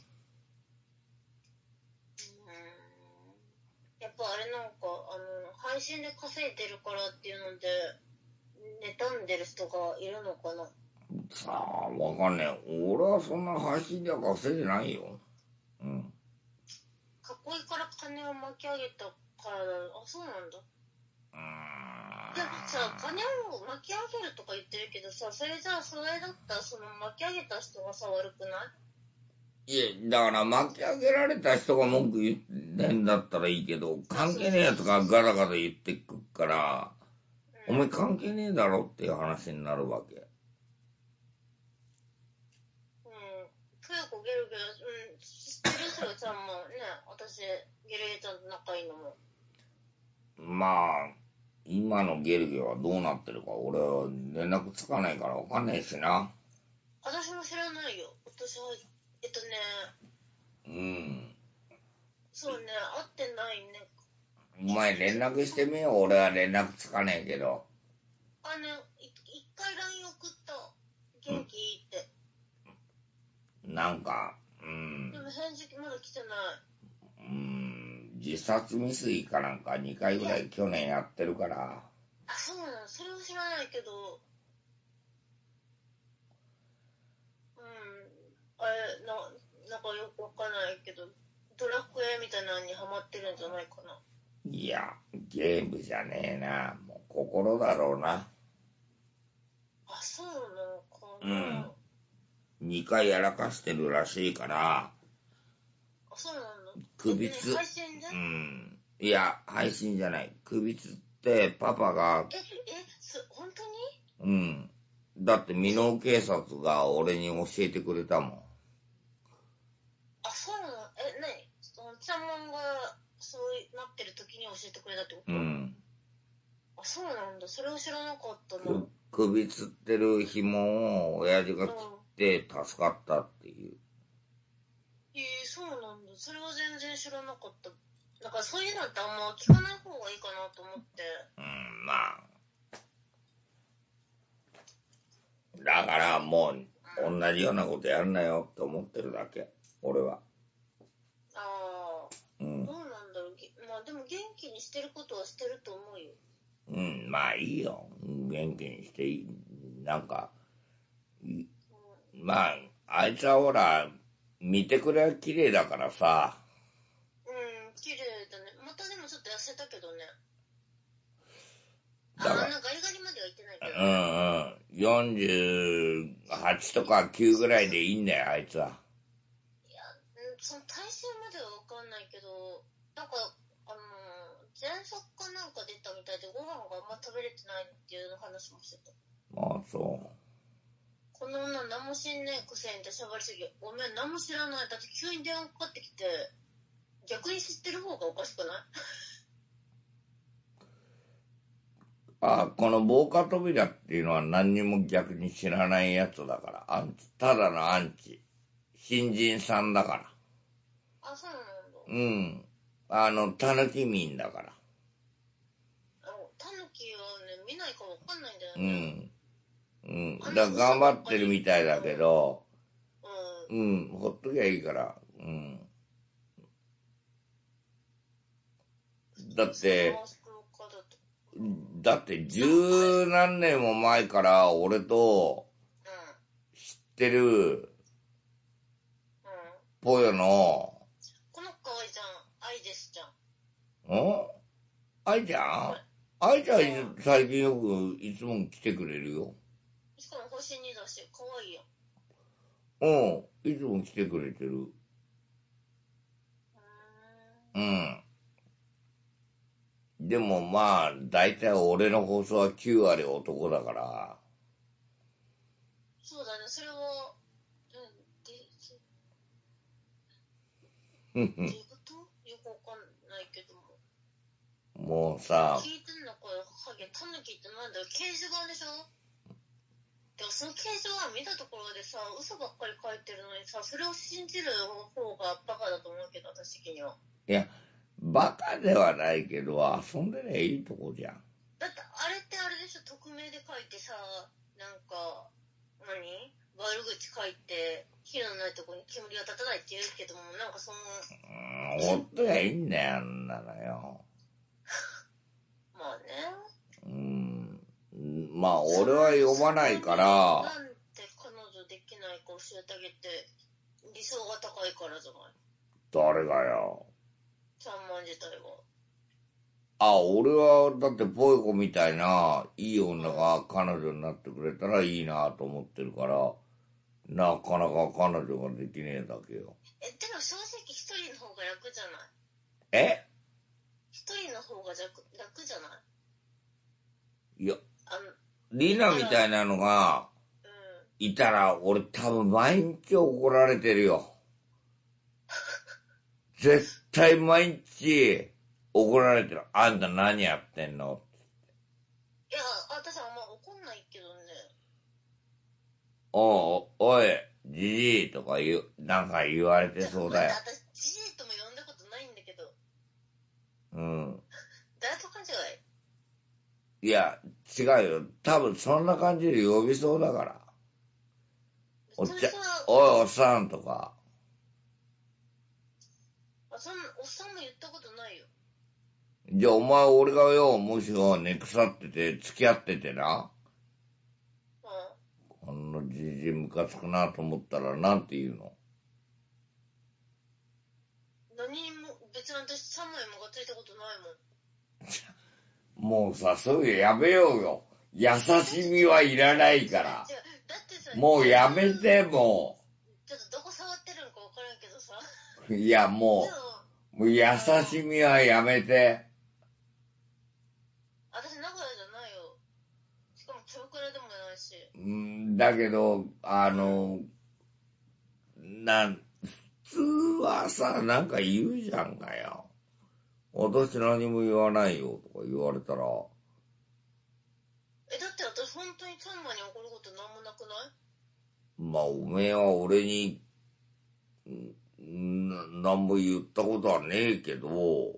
Speaker 2: やっぱあれなんか、あの、配信で稼いでるからっていうので、妬んでる人がいるのかな？
Speaker 1: さあ、わかんねえ。俺はそんな配信では稼いでないよ。うん。
Speaker 2: かっこいいから金を巻き上げたからだ。あ、そうなんだ。
Speaker 1: うーん。
Speaker 2: でもさ、金を巻き上げるとか言ってるけどさ、それじゃあ、それだったら、その巻き上げた人がさ、悪くない？
Speaker 1: いや、だから巻き上げられた人が文句言ってんだったらいいけど、関係ねえやつがガラガラ言ってくっから、
Speaker 2: うん、
Speaker 1: お前関係ねえだろっていう話になるわけ。
Speaker 2: うん。ぷよこゲルゲル、うん、知ってる人がちゃんもね、私、ゲルゲちゃんと仲いいのも。
Speaker 1: まあ、今のゲルゲはどうなってるか俺は連絡つかないからわかんないしな。
Speaker 2: 私も知らないよ。 私は、えっとね、
Speaker 1: うん。
Speaker 2: そうね、会ってないね。
Speaker 1: お前連絡してみよう。俺は連絡つかねえけど。
Speaker 2: あの、い一回 ライン 送った。元気いいって。
Speaker 1: なんか、うん。
Speaker 2: でも返事まだ来てない。
Speaker 1: うん。自殺未遂かなんかにかいぐらい去年やってるから。
Speaker 2: あ、そうなの。それは知らないけど、うん。あれ、な、なんかよくわかんないけど、ドラクエみたいなのにハマってるんじゃないかな。
Speaker 1: いや、ゲームじゃねえな。もう心だろうな。
Speaker 2: あ、そうなのか
Speaker 1: う
Speaker 2: な。
Speaker 1: ん。にかいやらかしてるらしいから、
Speaker 2: あ、そうなの。
Speaker 1: 首つ、
Speaker 2: 配信で？
Speaker 1: うん。いや、配信じゃない。首つってパパが、
Speaker 2: え、え、そ、本当
Speaker 1: う
Speaker 2: に？
Speaker 1: ん。だって箕面警察が俺に教えてくれたもん。
Speaker 2: あ、そうなの。え、なにその、ちゃんもんが、そうなってる時に教えてくれたってこと？
Speaker 1: うん。
Speaker 2: あ、そうなんだ。それを知らなかったな。
Speaker 1: く首つってる紐を親父が切って助かったっていう。
Speaker 2: えー、そうなんだ。それは全然知らなかった。だからそういうのってあんま聞かない方がいいかなと思って。
Speaker 1: うん、まあ。だからもう、同じようなことやるなよって思ってるだけ。俺は。
Speaker 2: ああ、
Speaker 1: うん。
Speaker 2: どうなんだろう。まあでも元気にしてることはしてると思うよ。
Speaker 1: うん、まあいいよ。元気にしていい。なんか、い
Speaker 2: うん、
Speaker 1: まあ、あいつはほら、見てくれは綺麗だからさ。
Speaker 2: うん、綺麗だね。またでもちょっと痩せたけどね。
Speaker 1: だから、
Speaker 2: あんなガリガリまでは行ってないけど
Speaker 1: う
Speaker 2: ね。
Speaker 1: んうん。よんじゅうはちとかきゅうぐらいでいいんだよ、あいつは。
Speaker 2: いや、うん、その体勢まではわかんないけど、なんか、あのー、喘息かなんか出たみたいでご飯があんま食べれてないっていう話もしてた。
Speaker 1: ああ、そ
Speaker 2: この女何も知んねえくせにってしゃばりすぎ。ごめん、何も知らない。だって急に電話かかってきて、逆に知ってる方がおかしくない？
Speaker 1: う。ああ、この防火扉っていうのは何にも逆に知らないやつだから。アンチ、ただのアンチ。新人さんだから。
Speaker 2: あ、そうなんだ。
Speaker 1: うん。あの、たぬき民だから。
Speaker 2: あの、タヌキはね、見ないかわかんないんだよ
Speaker 1: う
Speaker 2: ね。
Speaker 1: ん。うん。
Speaker 2: あんな
Speaker 1: だから頑張ってるみたいだけど、
Speaker 2: うん。
Speaker 1: うん、ほっときゃいいから。うん。だって、だって十何年も前から俺と知ってる、
Speaker 2: うん。うん。
Speaker 1: ぽよの、
Speaker 2: この子愛じゃん。愛ですじゃん。
Speaker 1: ん愛ちゃん愛ちゃん最近よくいつも来てくれるよ。
Speaker 2: しかも星にだし、可愛いやん。
Speaker 1: うん、いつも来てくれてる。うん。でもまあ、大体俺の放送はきゅう割男だから。
Speaker 2: そうだね、それは、うん、で、
Speaker 1: ふんふん。
Speaker 2: どういうことよくわかんないけども。
Speaker 1: もうさ、
Speaker 2: 聞いてんのかよ、ハゲ、タヌキってなんだよ、掲示板でしょ？でもその掲示板見たところでさ、嘘ばっかり書いてるのにさ、それを信じる方がバカだと思うけど、私的には。
Speaker 1: いや、バカではないけど、遊んでねいいとこじゃん。
Speaker 2: だってあれってあれでしょ、匿名で書いてさ、なんか、何？悪口書いて、火のないとこに煙が立たないって言うけども、なんかその、
Speaker 1: うーん、ほっときゃいいんだよ、あんなのよ。
Speaker 2: まあね。
Speaker 1: うん。まあ、俺は読まないから。
Speaker 2: なんて彼女できないか教えてあげて、理想が高いからじゃない。
Speaker 1: 誰がよ。
Speaker 2: ちゃんまん自体は。
Speaker 1: あ、俺は、だってポイコみたいな、いい女が彼女になってくれたらいいなと思ってるから、なかなか彼女ができねえだけよ。
Speaker 2: え、でも正直一人の方が楽じゃない？
Speaker 1: え
Speaker 2: 一人の方が楽、楽じゃない？
Speaker 1: いや、
Speaker 2: あの、
Speaker 1: リナみたいなのが、
Speaker 2: うん。
Speaker 1: いたら、俺多分毎日怒られてるよ。絶対毎日怒られてる。あんた何やってんの？
Speaker 2: いや、私あんま怒んないけどね。
Speaker 1: おうおい、 じじいとか言う、なんか言われてそうだよ。
Speaker 2: 私、じじいとも呼んだことないんだけど。
Speaker 1: うん。
Speaker 2: 誰と勘違
Speaker 1: いいや、違うよ。多分そんな感じで呼びそうだから。おっちゃ、おい、おっさんとか。
Speaker 2: あ、そんな、おっさんも言ったことないよ。
Speaker 1: じゃあお前俺がよ、もしよ、寝腐ってて、付き合っててな。
Speaker 2: うん。
Speaker 1: このじじいムカつくなと思ったら、なんて言うの？
Speaker 2: 何も、別に私さんまいもがついたことないもん。
Speaker 1: もうさ、そういうのやめようよ。優しみはいらないから。
Speaker 2: だってさ、
Speaker 1: もうやめて、も
Speaker 2: う。ちょっとどこ触ってるのかわからんけどさ。
Speaker 1: いや、もう、もう優しみはやめて。
Speaker 2: 私名古屋じゃないよ。しかもキャバクラでもないし。
Speaker 1: うん、だけど、あの、なん、普通はさ、なんか言うじゃんかよ。私何も言わないよとか言われたら。
Speaker 2: え、だって私本当にタンマに怒ることなんもなくない？
Speaker 1: まあ、おめえは俺に、んな、なんも言ったことはねえけど、
Speaker 2: うん。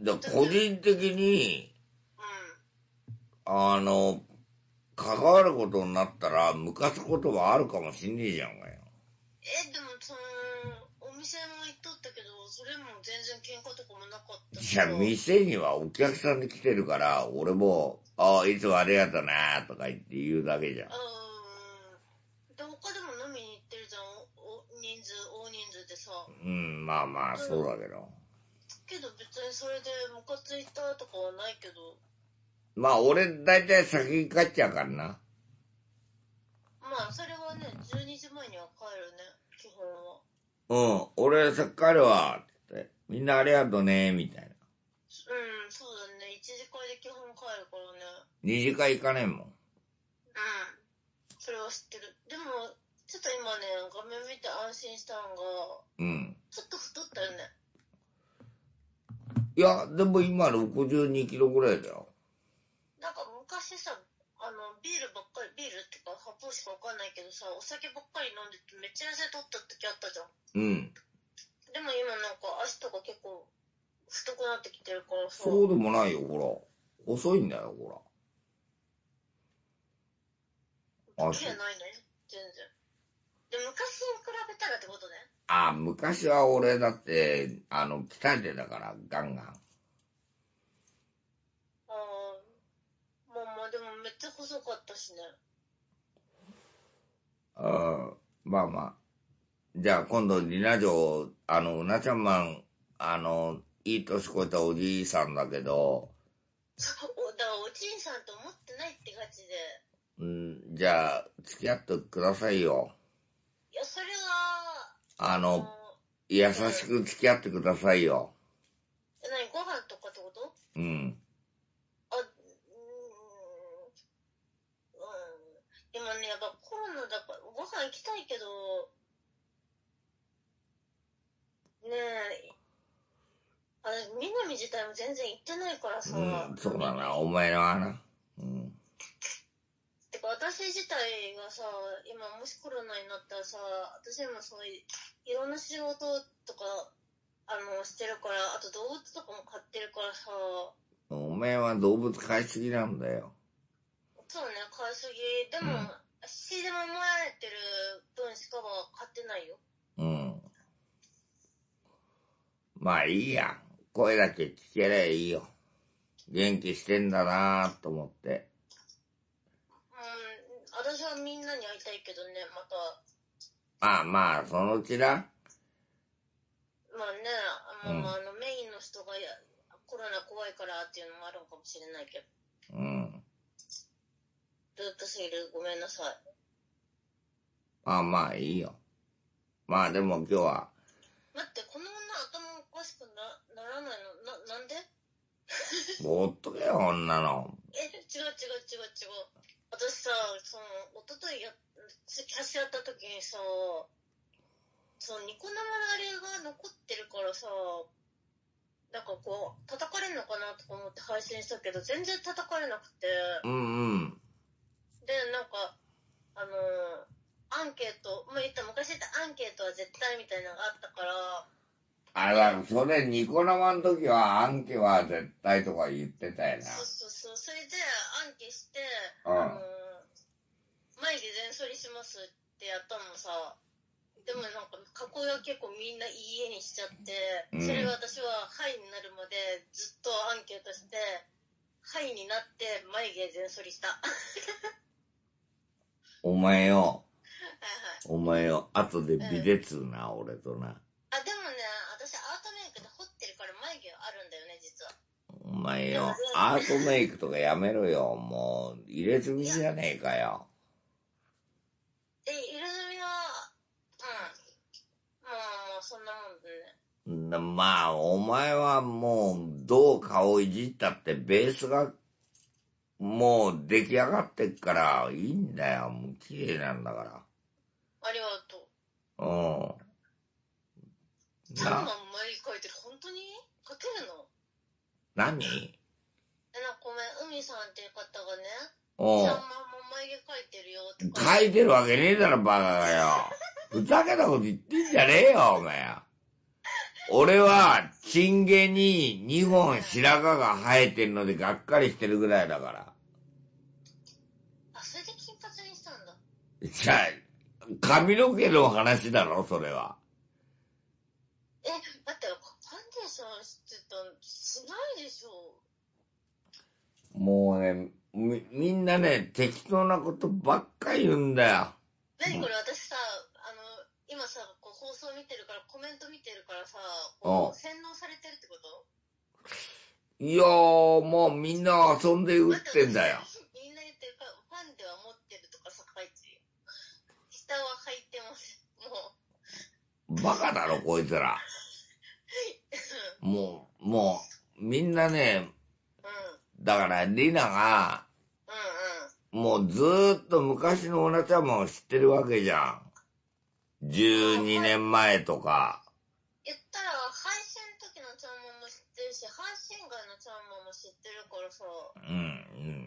Speaker 1: じゃ個人的に、
Speaker 2: うん。
Speaker 1: あの、関わることになったら、ムカつくことはあるかもしんねえじゃんかよ。
Speaker 2: え、でもその、お店も行っとったけど、それも全然喧嘩とかもなかったし。
Speaker 1: いや、店にはお客さんで来てるから、俺も、ああ、いつもありがとうなとか言って言うだけじゃん。
Speaker 2: うん。で、他でも飲みに行ってるじゃん、お人数、大人数でさ。
Speaker 1: うん、まあまあ、そうだけど。
Speaker 2: けど別にそれでムカついたとかはないけど。
Speaker 1: まあ、俺、だいたい先に帰っちゃうからな。
Speaker 2: まあ、それはね、じゅうにじまえには帰るね、基本は。
Speaker 1: うん、俺、さっき帰るわ、って。みんなありがとうね、みたいな。
Speaker 2: うん、そうだね。一次会で基本帰るからね。
Speaker 1: 二次会行かねえもん。
Speaker 2: うん。それは知ってる。でも、ちょっと今ね、画面見て安心したんが、
Speaker 1: うん。
Speaker 2: ちょっと太ったよね。
Speaker 1: いや、でも今ろくじゅうにキロぐらいだよ。
Speaker 2: なんか昔さ、あの、ビールばっかり、ビールってか発泡しかわかんないけどさ、お酒ばっかり飲んでてめっちゃ痩せとった時あったじゃん。
Speaker 1: うん。
Speaker 2: でも今なんか足とか結構太くなってきてるからさ。
Speaker 1: そうでもないよ、ほら。遅いんだよ、ほら。
Speaker 2: 足。ないね、全然。で、昔に比べたらってことね。
Speaker 1: ああ、昔は俺だって、あの、鍛えてたから、ガンガン。
Speaker 2: ああ、まあまあでもめっちゃ細かったしね。
Speaker 1: ああ、まあまあ。じゃあ今度、リナ城、あの、うなちゃんマン、あの、いい年越えたおじいさんだけど、
Speaker 2: そう、だからおじいさんと思ってないって感じで。
Speaker 1: うん、じゃあ、付き合ってくださいよ。
Speaker 2: いや、それは、
Speaker 1: あの、優しく付き合ってくださいよ。
Speaker 2: え、なに、ご飯とかってこと？
Speaker 1: うん。
Speaker 2: あ、うーん、うん。今ね、やっぱコロナだから、ご飯行きたいけど、ねえ、あれ、南自体も全然行ってないからさ。
Speaker 1: うん、そうだな、お前のはな。うん。
Speaker 2: てか、私自体がさ、今もしコロナになったらさ、私今そういう、いろんな仕事とか、あの、してるから、あと動物とかも飼ってるからさ。
Speaker 1: お前は動物飼いすぎなんだよ。
Speaker 2: そうね、飼いすぎ。でも、死、うん、でももられてる分しかは飼ってないよ。
Speaker 1: うん。まあいいや。声だけ聞けりゃいいよ。元気してんだなぁと思って。
Speaker 2: うん、私はみんなに会いたいけどね、ま
Speaker 1: た。まあまあ、そのうちな。
Speaker 2: まあね、まあまあ、うん、あの、メインの人がやコロナ怖いからっていうのもあるのかもしれないけど。うん。ずっとすぎる、ごめんなさい。
Speaker 1: まあまあいいよ。まあでも今日は。
Speaker 2: 待って、この女頭おかしくな、ならないのな、なんで？
Speaker 1: ぼーっとけよ、女の。
Speaker 2: え、違う違う違う違う。私さ、その、おとといや、キャスやった時にさ、そのニコ生のあれが残ってるからさ、なんかこう、叩かれるのかなとか思って配信したけど、全然叩かれなくて。
Speaker 1: うんうん。
Speaker 2: で、なんか、 あのー、アンケート、まあ、言った昔言ったアンケートは絶対みたいなのがあったから、
Speaker 1: あ、だからそれニコ生の時はアンケは絶対とか言ってたよな。
Speaker 2: そうそうそう、それでアンケして、
Speaker 1: うん、
Speaker 2: あのー、眉毛全剃りしますってやったのさ、でもなんか加工が結構みんないい絵にしちゃって、うん、それが私はハイになるまでずっとアンケートして、ハイになって眉毛全剃りした。
Speaker 1: お前よ、
Speaker 2: はいはい、
Speaker 1: お前よ、後で美でつな、うん、俺とな。
Speaker 2: あ、でもね、私アートメイクで彫ってるから眉毛あるんだよね、実は。
Speaker 1: お前よ、アートメイクとかやめろよ、もう、入れ墨じゃねえかよ。
Speaker 2: え、入れ墨は、うん。もう、そんなもんね。
Speaker 1: まあ、お前はもう、どう顔いじったってベースが、もう出来上がってっから、いいんだよ。もう綺麗なんだから。
Speaker 2: ありがと
Speaker 1: う。うん。
Speaker 2: チャンマン眉毛描いてる、本当に描けるの？
Speaker 1: 何？
Speaker 2: え、な、ごめん、海さんっていう方がね、
Speaker 1: うん。
Speaker 2: チャンマンも眉毛描いてるよって
Speaker 1: 描いてるわけねえだろ、バカがよ。ふざけたこと言ってんじゃねえよ、お前。俺は、チンゲににほん白髪が生えてるのでがっかりしてるぐらいだから。
Speaker 2: あ、それで金髪にしたんだ。
Speaker 1: じゃあ、髪の毛の話だろ、それは。
Speaker 2: え、待って、ファンデーションしてた、しないでしょ。
Speaker 1: もうね、み、みんなね、適当なことばっかり言うんだよ。
Speaker 2: 何これ、私さ、あの、今さ、こう放送見てるから、コメント見てるからさ、こう、洗脳されてるってこと？
Speaker 1: いやー、もうみんな遊んで打ってんだよ。
Speaker 2: みんな言ってるから、ファンでは持ってるとかさ、書いてるよ。下は履いてます。も
Speaker 1: う。バカだろ、こいつら。もう、もう、みんなね、うん、だから、リナが、うんうん、もうずーっと昔のオナちゃんも知ってるわけじゃん。じゅうにねんまえとか。
Speaker 2: 言ったら、配信の時のちゃんもも知ってるし、配信外のちゃんもも知ってるからさ。うんうん。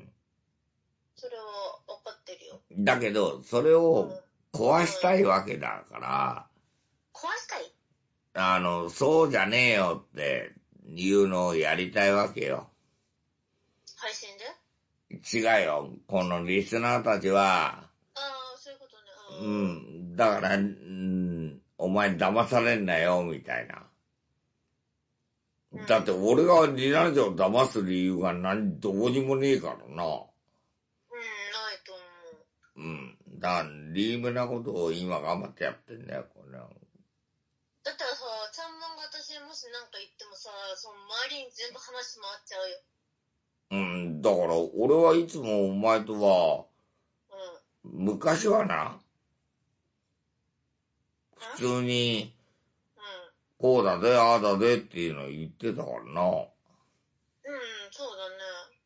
Speaker 2: それは分かってるよ。
Speaker 1: だけど、それを壊したいわけだから。
Speaker 2: うん、壊したい？
Speaker 1: あの、そうじゃねえよっていうのをやりたいわけよ。
Speaker 2: 配信で？
Speaker 1: 違うよ。このリスナーたちは。
Speaker 2: ああ、そういうことね。
Speaker 1: うん。だから、うん、お前騙されんなよ、みたいな。うん、だって俺がリナジョを騙す理由が何、どこにもねえからな。うん、ない
Speaker 2: と思う。
Speaker 1: うん。だから、リームなことを今頑張ってやってんだよ、これ。
Speaker 2: だったらさ、ちゃんまんが私もし何か言ってもさ、その周りに全部話回っちゃうよ。
Speaker 1: うん、だから俺はいつもお前とは、うん、昔はな、普通に、うん、こうだぜ、ああだぜっていうのを言ってたからな。うん、
Speaker 2: そうだね。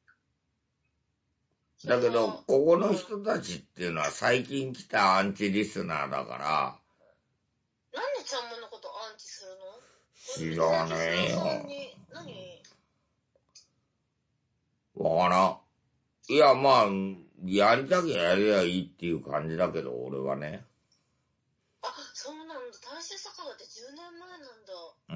Speaker 1: だけど、ここの人たちっていうのは最近来たアンチリスナーだから、
Speaker 2: なんでちゃんまんのことアンチするの？
Speaker 1: 知らねえよ。
Speaker 2: 何？
Speaker 1: わからん。いや、まあ、やりたきゃやりゃいいっていう感じだけど、俺はね。
Speaker 2: あ、そうなんだ。大衆酒場ってじゅうねんまえなんだ。
Speaker 1: うん。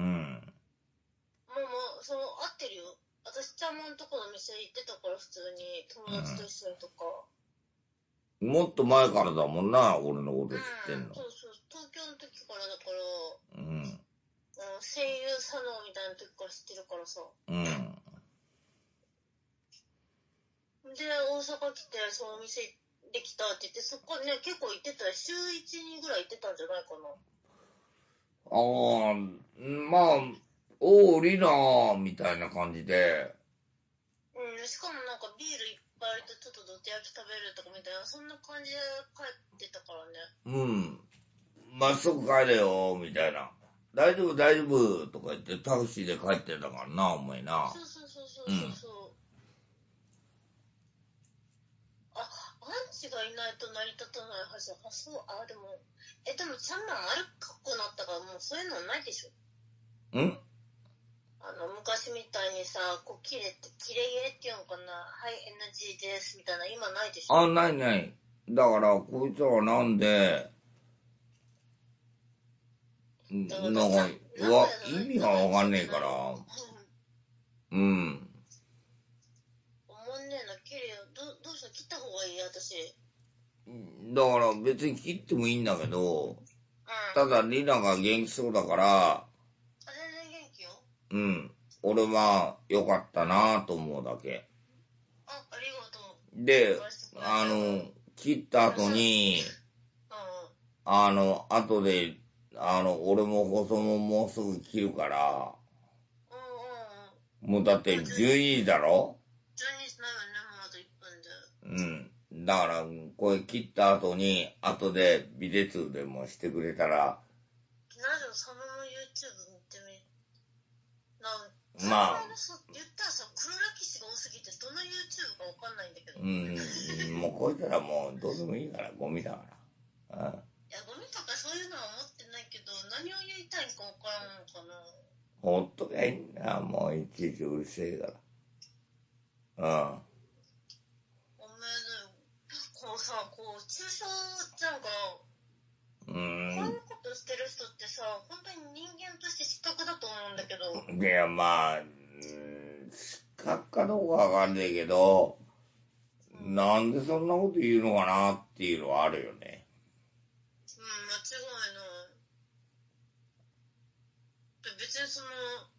Speaker 2: もうもう、そう、合ってるよ。私、ちゃんまんとこの店行ってたから、普通に、友達と一緒にとか。
Speaker 1: うん、もっと前からだもんな、俺のこと知ってんの。
Speaker 2: うん、そうそう、東京の時からだから、
Speaker 1: うん。
Speaker 2: 声優サロンみたいな時から知ってるからさ。うん。で、大阪来て、そのお店できたって言って、そこね、結構行ってたら、週いち、にぐらい行ってたんじゃないかな。あ
Speaker 1: あ、まあ、おー、リナーみたいな感じで。
Speaker 2: うん、しかもなんかビールいっぱいとちょっとどて焼き食べるとかみたいな、そんな感じで帰ってたからね。うん。
Speaker 1: まっすぐ帰れよ、みたいな。大丈夫、大丈夫、とか言ってタクシーで帰ってたからな、お前な。
Speaker 2: そうそうそうそうそうそう。うん、あ、アンチがいないと成り立たないはずだ。あ、そう、あ、でも、え、でもちゃんまん悪かっこなったから、もうそういうのないでしょ。ん？あの、昔みたいにさ、こう、キレって、キレゲーっていうのかな、はい、エヌジー です、みたいな、今ないでしょ。
Speaker 1: あ、ないない。 だから、こいつらはなんで、なんか、わ、意味がわかんねえから、うん。
Speaker 2: おもんねえな、切れよ。ど、どうした切った方がいい私。
Speaker 1: だから別に切ってもいいんだけど、
Speaker 2: うん。
Speaker 1: ただリナが元気そうだから、
Speaker 2: あ、全然元気よ。
Speaker 1: うん。俺は良かったなぁと思うだけ。
Speaker 2: あ、ありがとう。
Speaker 1: で、あの、切った後に、
Speaker 2: うん。
Speaker 1: あの、後で、あの、俺も細ももうすぐ切るから、
Speaker 2: うんうんうん。
Speaker 1: もうだってじゅうにじだろ？
Speaker 2: じゅうにじないわね、もうあといっぷんで。
Speaker 1: うん。だから、これ切った後に、後でビデツでもしてくれたら、
Speaker 2: なぜそのまま YouTube 見てみ。な
Speaker 1: まあ、
Speaker 2: 言ったらさ、黒歴史が多すぎて、どの YouTube かわかんないんだけど。
Speaker 1: うん、もうこいつらもうどうでもいいから、ゴミだから。うん、
Speaker 2: いや、ゴミとかそういうのは思ってないけど、何を言いたいかわからんのかな。
Speaker 1: ほっとけんな、もういちいちうるせえから。うん。
Speaker 2: おめえで、こうさ、こう、抽象じゃんか。
Speaker 1: う
Speaker 2: こういう
Speaker 1: ん。
Speaker 2: ことしてる人ってさ、本当に人間として失格だと思うんだけど。
Speaker 1: いや、まあ、うん、失格かどうかわかんねえけど、うん、なんでそんなこと言うのかなっていうのはあるよね。
Speaker 2: うん、間違いない。別にその、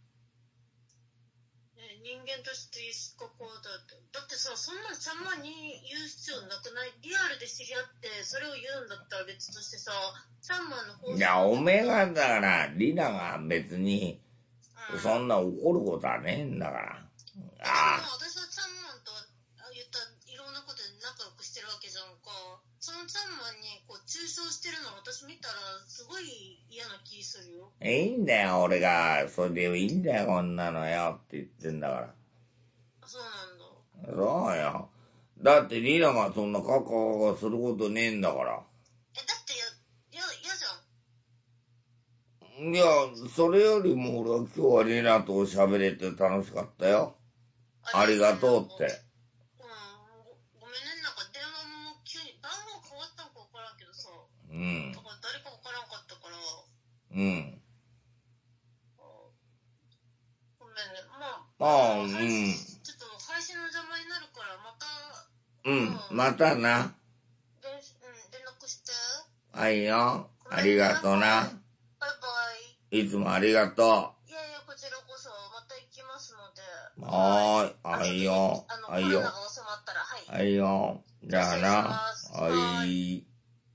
Speaker 2: ね、人間として失格だって。だってさ、そんなちゃんまに言う必要なくない？リアルで知り合って、それを言うんだったら別としてさ、ちゃんまんの放送。
Speaker 1: いや、おめえがだから、リナが別に、そんな怒ることはねえんだから。
Speaker 2: ああ。私はちゃんまんと言ったらいろんなことで仲良くしてるわけじゃんか。そのちゃんまんにこう中傷してるの私見たらすごい嫌な気するよ。
Speaker 1: いいんだよ、俺が。それでいいんだよ、こんなのよって言ってんだから。
Speaker 2: そうなんだ。
Speaker 1: そうよ。だってリナがそんなカッカカカすることねえんだから。
Speaker 2: え、だってや、や、嫌じゃ
Speaker 1: ん。いや、それよりも俺は今日はリナと喋れて楽しかったよ。あ, ありがとうって。
Speaker 2: うんご、ごめんね、なんか電話も急に、番号変わったのか分からんけどさ。
Speaker 1: うん。
Speaker 2: だから誰か分からんかったから。
Speaker 1: うん。
Speaker 2: ごめんね。ま
Speaker 1: ああ、
Speaker 2: あ、
Speaker 1: うん。
Speaker 2: ちょっと配信の邪魔になるから、また。
Speaker 1: うん、またな。
Speaker 2: で、うん、連絡して。
Speaker 1: はいよ。ありがとうな。
Speaker 2: バイバ
Speaker 1: イ。いつもありがとう。
Speaker 2: いやいや、こちらこそ、また行きますので。
Speaker 1: はーい。はいよ。
Speaker 2: あの、
Speaker 1: はいよ。
Speaker 2: コロナが収まったら、はい。
Speaker 1: はいよ。じゃあな。はい。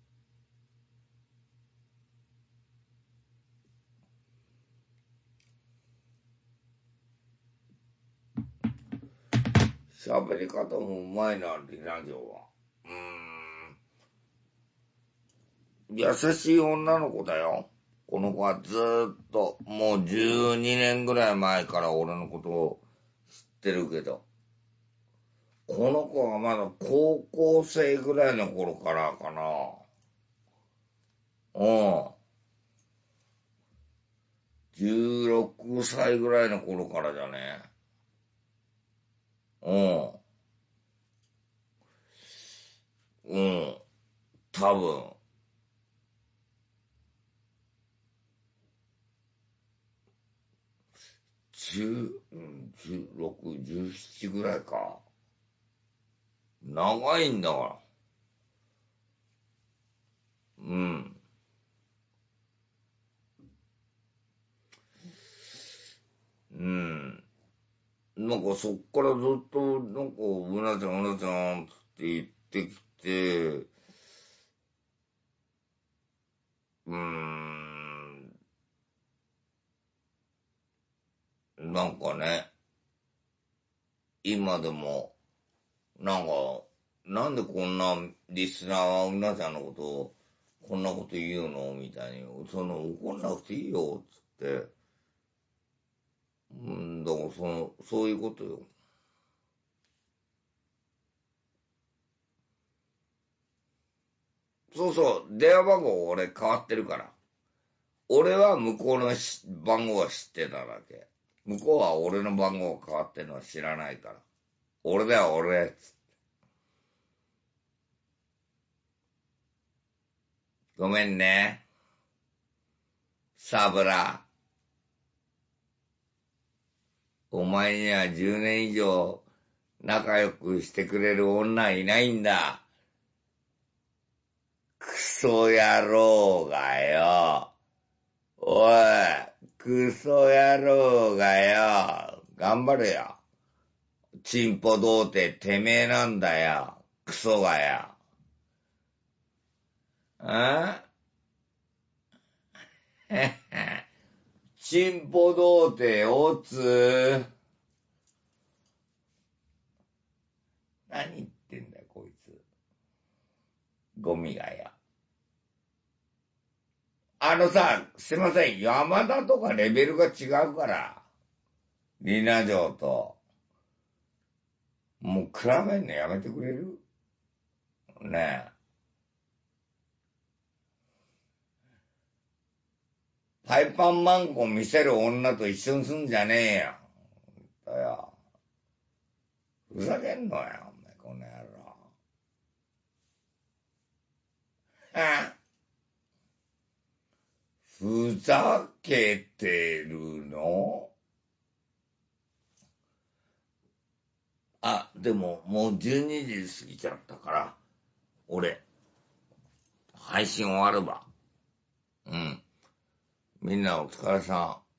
Speaker 1: 喋り方もうまいな、リナ嬢は。うーん。優しい女の子だよ。この子はずーっと、もうじゅうにねんぐらい前から俺のことを知ってるけど、この子はまだ高校生ぐらいの頃からかな。うん。じゅうろくさいぐらいの頃からじゃね。うん。うん。多分。じゅう、じゅうろく、じゅうななぐらいか。長いんだから。うん。うん。なんかそっからずっと、なんか、うなちゃん、うなちゃんって言ってきて、うーん。なんかね、今でも、なんか、なんでこんなリスナーはうなちゃんのことを、こんなこと言うのみたいに、その、怒んなくていいよ、つって。うん、だからその、そういうことよ。そうそう、電話番号俺変わってるから。俺は向こうの番号は知ってただけ。向こうは俺の番号が変わってるのは知らないから。俺だよ、俺。 ごめんね。サブラ。お前にはじゅうねん以上仲良くしてくれる女いないんだ。クソ野郎がよ。おい、クソ野郎がよ。頑張れよ。チンポ童貞てめえなんだよ。クソがよ。あチンポ童貞おつ。何言ってんだよ、こいつ。ゴミがよ。あのさ、すいません、山田とかレベルが違うから。リナ城と。もう比べんのやめてくれる？ねえ。パイパンマンコ見せる女と一緒にすんじゃねえよ。ほんとよ。ふざけんのよ、お前、この野郎。あふざけてるの？あ、でももうじゅうにじ過ぎちゃったから、俺、配信終わるわ。うん。みんなお疲れさん。